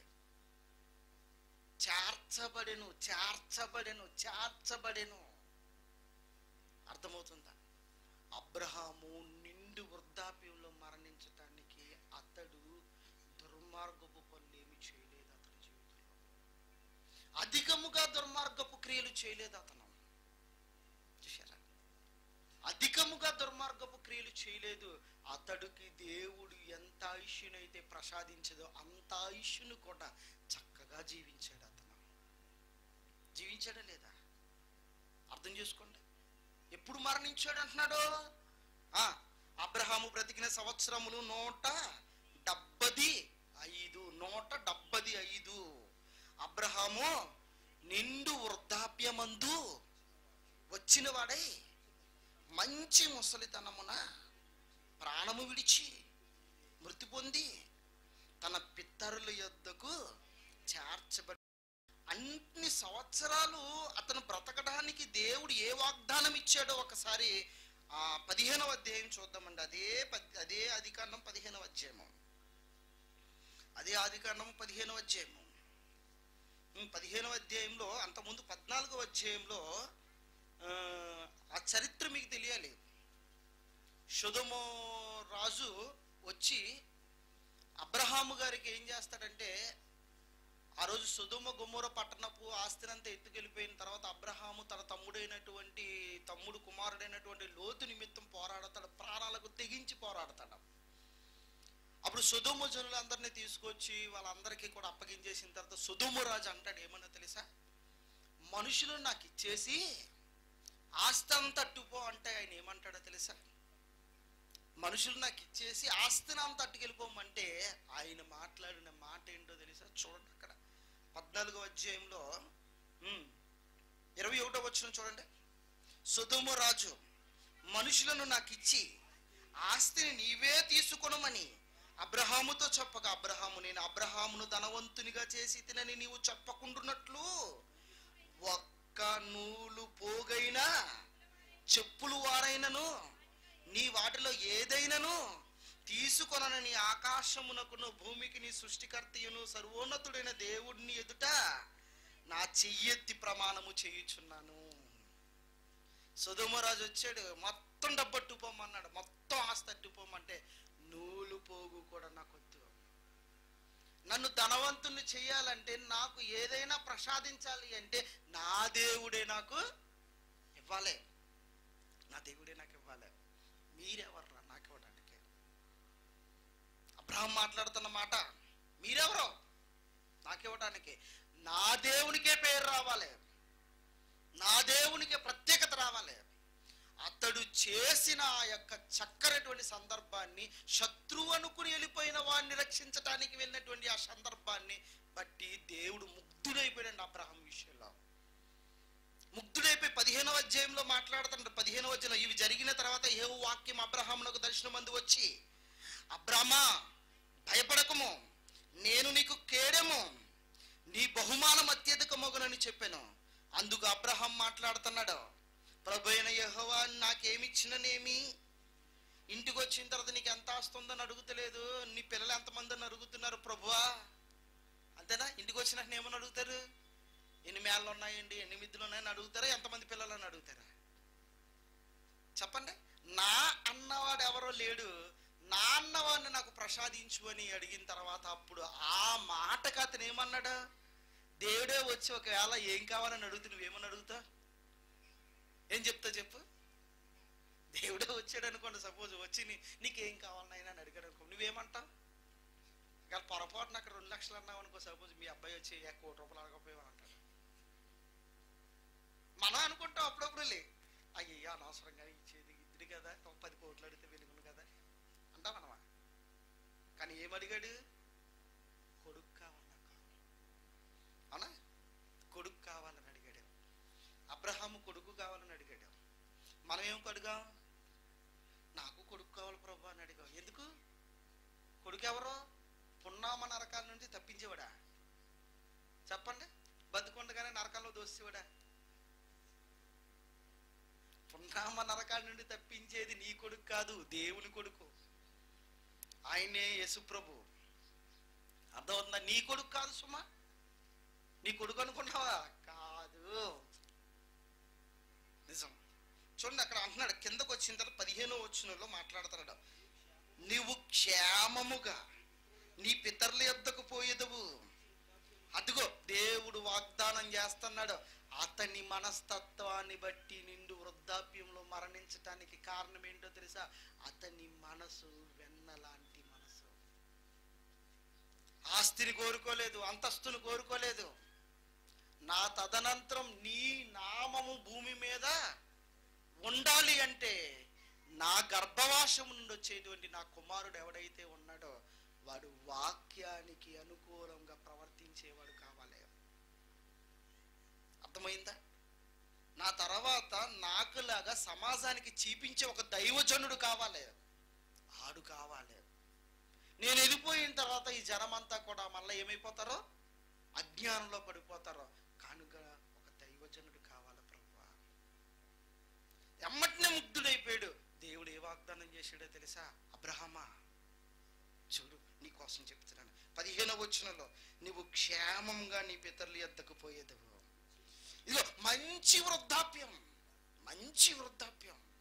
చేర్చబడెను చేర్చబడెను చేర్చబడెను అర్థమవుతుందా? అబ్రహాము నిండు వృద్ధాప్యంలో మరణించటానికి అతడు దుర్మార్గపు పనులు ఏమి చేయలేదు. అతని జీవితంలో అధికముగా దుర్మార్గపు క్రియలు చేయలేదు అతను. చూశారా? అధికముగా దుర్మార్గపు క్రియలు చేయలేదు. అతడికి దేవుడు ఎంత ఆయుష్యునైతే ప్రసాదించదో అంత ఆయుష్యును కూడా చక్కగా జీవించాడు. అతను జీవించాడా లేదా? అర్థం చేసుకోండి. ఎప్పుడు మరణించాడు అంటున్నాడు? ఆ అబ్రహాము బ్రతికిన సంవత్సరములు నూట డెబ్బది ఐదు నూట డెబ్బది ఐదు. అబ్రహాము నిండు వృద్ధాప్యమందు వచ్చిన వాడై మంచి ముసలితనమున ప్రాణము విడిచి మృతి పొంది తన పితరుల యొద్దకు చేర్చబడి. అన్ని సంవత్సరాలు అతను బ్రతకడానికి దేవుడు ఏ వాగ్దానం ఇచ్చాడో ఒకసారి ఆ పదిహేనవ అధ్యాయం చూద్దామండి. అదే అదే ఆదికాండం పదిహేనవ అధ్యాయము అదే ఆదికాండం పదిహేనవ అధ్యాయము పదిహేనవ అధ్యాయంలో అంతకుముందు పద్నాలుగవ అధ్యాయంలో ఆ చరిత్ర మీకు తెలియాలి. సొదొమ రాజు వచ్చి అబ్రహాము గారికి ఏం చేస్తాడంటే, ఆ రోజు సొదొమ గొమొర పట్టణపు ఆస్తినంతా ఎత్తుకెళ్ళిపోయిన తర్వాత అబ్రహాము తన తమ్ముడైనటువంటి తమ్ముడు కుమారుడైనటువంటి లోతు నిమిత్తం పోరాడతాడు. ప్రాణాలకు తెగించి పోరాడతాడు. అప్పుడు సొదొమ జనులందరినీ తీసుకొచ్చి వాళ్ళందరికీ కూడా అప్పగించేసిన తర్వాత సొదొమ రాజు అంటాడు ఏమన్నా తెలుసా? మనుషులు నాకు ఇచ్చేసి ఆస్తి తట్టుపో అంటే ఆయన ఏమంటాడో తెలుసా? మనుషులు నాకు ఇచ్చేసి ఆస్తిని అంత అట్టుకెళ్ళిపోమంటే ఆయన మాట్లాడిన మాట ఏంటో తెలుసా? చూడండి అక్కడ పద్నాలుగో అధ్యాయంలో ఇరవై ఒకటో వచనం చూడండి. సొదొమ రాజు మనుషులను నాకు ఇచ్చి ఆస్తిని నీవే తీసుకొనమని అబ్రహాముతో చెప్పగా, అబ్రహాము నేను అబ్రహామును ధనవంతునిగా చేసి తినని నీవు చెప్పకుండున్నట్లు ఒక్క నూలు పోగైనా చెప్పులు వారైనను నీ వాటిలో ఏదైనాను తీసుకొనని ఆకాశమునకును భూమికి నీ సృష్టికర్తయును సర్వోన్నతుడైన దేవుడిని ఎదుట నా చెయ్యెత్తి ప్రమాణము చేయుచున్నాను. సొదొమ రాజు వచ్చాడు, మొత్తం డబ్బట్టుపోమన్నాడు, మొత్తం ఆస్తి అట్టుపోమంటే నూలు పోగు కూడా నాకు వద్దు. నన్ను ధనవంతుని చెయ్యాలంటే, నాకు ఏదైనా ప్రసాదించాలి అంటే నా దేవుడే నాకు ఇవ్వాలి. నా దేవుడే నాకు ఇవ్వాలి. మీరెవర్రా నాకు ఇవ్వడానికి? అబ్రహాం మాట్లాడుతున్న మాట, మీరెవరో నాకు ఇవ్వడానికి? నా దేవునికే పేరు రావాలి, నా దేవునికే ప్రత్యేకత రావాలి. అతడు చేసిన ఆ యొక్క చక్కరటువంటి సందర్భాన్ని, శత్రువు అనుకుని వెళ్ళిపోయిన వాడిని రక్షించడానికి వెళ్ళినటువంటి ఆ సందర్భాన్ని బట్టి దేవుడు ముగ్ధుడైపోయాడు అబ్రహాం విషయంలో. ముగ్ధుడైపోయి పదిహేనవ అధ్యాయంలో మాట్లాడుతున్నాడు. పదిహేనవ అధ్యాయంలో ఇవి జరిగిన తర్వాత యెహోవా వాక్యం అబ్రహామునకు దర్శనమందు వచ్చి, అబ్రామా భయపడకము, నేను నీకు కేడెము, నీ బహుమానం అత్యధికమగునని చెప్పాను. అందుకు అబ్రహాం మాట్లాడుతున్నాడు, ప్రభు అయిన యెహోవా నాకేమిచ్చిననేమి, ఇంటికి వచ్చిన తర్వాత నీకు ఎంత ఆస్తుందని అడుగుతలేదు, నీ పిల్లలు ఎంతమంది అని అడుగుతున్నారు ప్రభువా, అంతేనా? ఇంటికి వచ్చినాక ఏమని అడుగుతారు? ఎన్ని మేళ్ళు ఉన్నాయండి, ఎన్ని మిద్దులు ఉన్నాయని అడుగుతారా? ఎంతమంది పిల్లలు అని అడుగుతారా? చెప్పండి. నా అన్నవాడు ఎవరో లేడు, నా అన్నవాడిని నాకు ప్రసాదించు అని అడిగిన తర్వాత అప్పుడు ఆ మాటకు అతను ఏమన్నాడు? దేవుడే వచ్చి ఒకవేళ ఏం కావాలని అడుగుతూ నువ్వేమని అడుగుతా? ఏం చెప్తా చెప్పు? దేవుడే వచ్చాడు అనుకోండి, సపోజ్ వచ్చి నీ నీకేం కావాలన్నా అని అడిగాడు అనుకో, నువ్వేమంటావు? ఇక పొరపాటున అక్కడ రెండు లక్షలు అన్నావు అనుకో, సపోజ్ మీ అబ్బాయి వచ్చి కోటి రూపాయలు అడగపోయావు అంటాడు. మనం అనుకుంటాం అప్పుడప్పుడు, లే అయ్యో అనవసరంగా ఇచ్చేది ఇద్దరు కదా, ఒక పది కోట్లు అడిగితే వెలుగును కదా అంటాం మనమా. కానీ ఏమడిగాడు? కొడుకు కావాలన్నా కావాలి, అవునా? కొడుకు కావాలని అడిగాడు. అబ్రహాము కొడుకు కావాలని అడిగాడు. మనం ఏం అడిగాం? నాకు కొడుకు కావాలి ప్రభు అని అడిగాం. ఎందుకు? కొడుకు ఎవరో పున్నామ నరకాల నుంచి తప్పించేవాడా? చెప్పండి. బతుకుండగానే నరకాల్లో దోసేవాడా? పున్నామ నరకాల నుండి తప్పించేది నీ కొడుకు కాదు, దేవుని కొడుకు. ఆయనే యేసు ప్రభు. అర్థమవుతుందా? నీ కొడుకు కాదు సుమా. నీ కొడుకు అనుకున్నావా? కాదు. నిజం. చూడండి అక్కడ అంటున్నాడు, కిందకు వచ్చిన తర్వాత పదిహేనో వచనంలో మాట్లాడుతున్నాడు, నీవు క్షేమముగా నీ పితరుల యొద్దకు పోయేదవు. అదిగో దేవుడు వాగ్దానం చేస్తున్నాడు, అతని మనస్తత్వాన్ని బట్టి నిండు వృద్ధాప్యంలో మరణించటానికి కారణం ఏంటో తెలుసా? అతని మనసు వెన్నలాంటి మనసు. ఆస్తిని కోరుకోలేదు, అంతస్తును కోరుకోలేదు. నా తదనంతరం నీ నామము భూమి మీద ఉండాలి అంటే నా గర్భవాసము నుండి వచ్చేటువంటి నా కుమారుడు ఎవడైతే ఉన్నాడో వాడు వాక్యానికి అనుకూలంగా ప్రవర్తించేవాడు కావాలి. అర్థమైందా? నా తర్వాత నాకులాగా సమాజానికి చూపించే ఒక దైవజనుడు కావాలి, ఆడు కావాలి. నేను వెళ్ళిపోయిన తర్వాత ఈ జనమంతా కూడా మళ్ళీ ఏమైపోతారో? అజ్ఞానంలో పడిపోతారో. కనుక ఒక దైవజనుడు కావాలి ప్రభువా. ఎమ్మటినే ముగ్ధుడైపోయాడు. దేవుడు ఏ వాగ్దానం చేశాడో తెలుసా? అబ్రహామా చూడు, నీ కోసం చెప్తున్నాను. పదిహేనవ వచనంలో, నీవు క్షేమంగా నీ పితరుల యొద్దకు పోయేదవు. ఇదిగో మంచి వృద్ధాప్యం, మంచి వృద్ధాప్యం.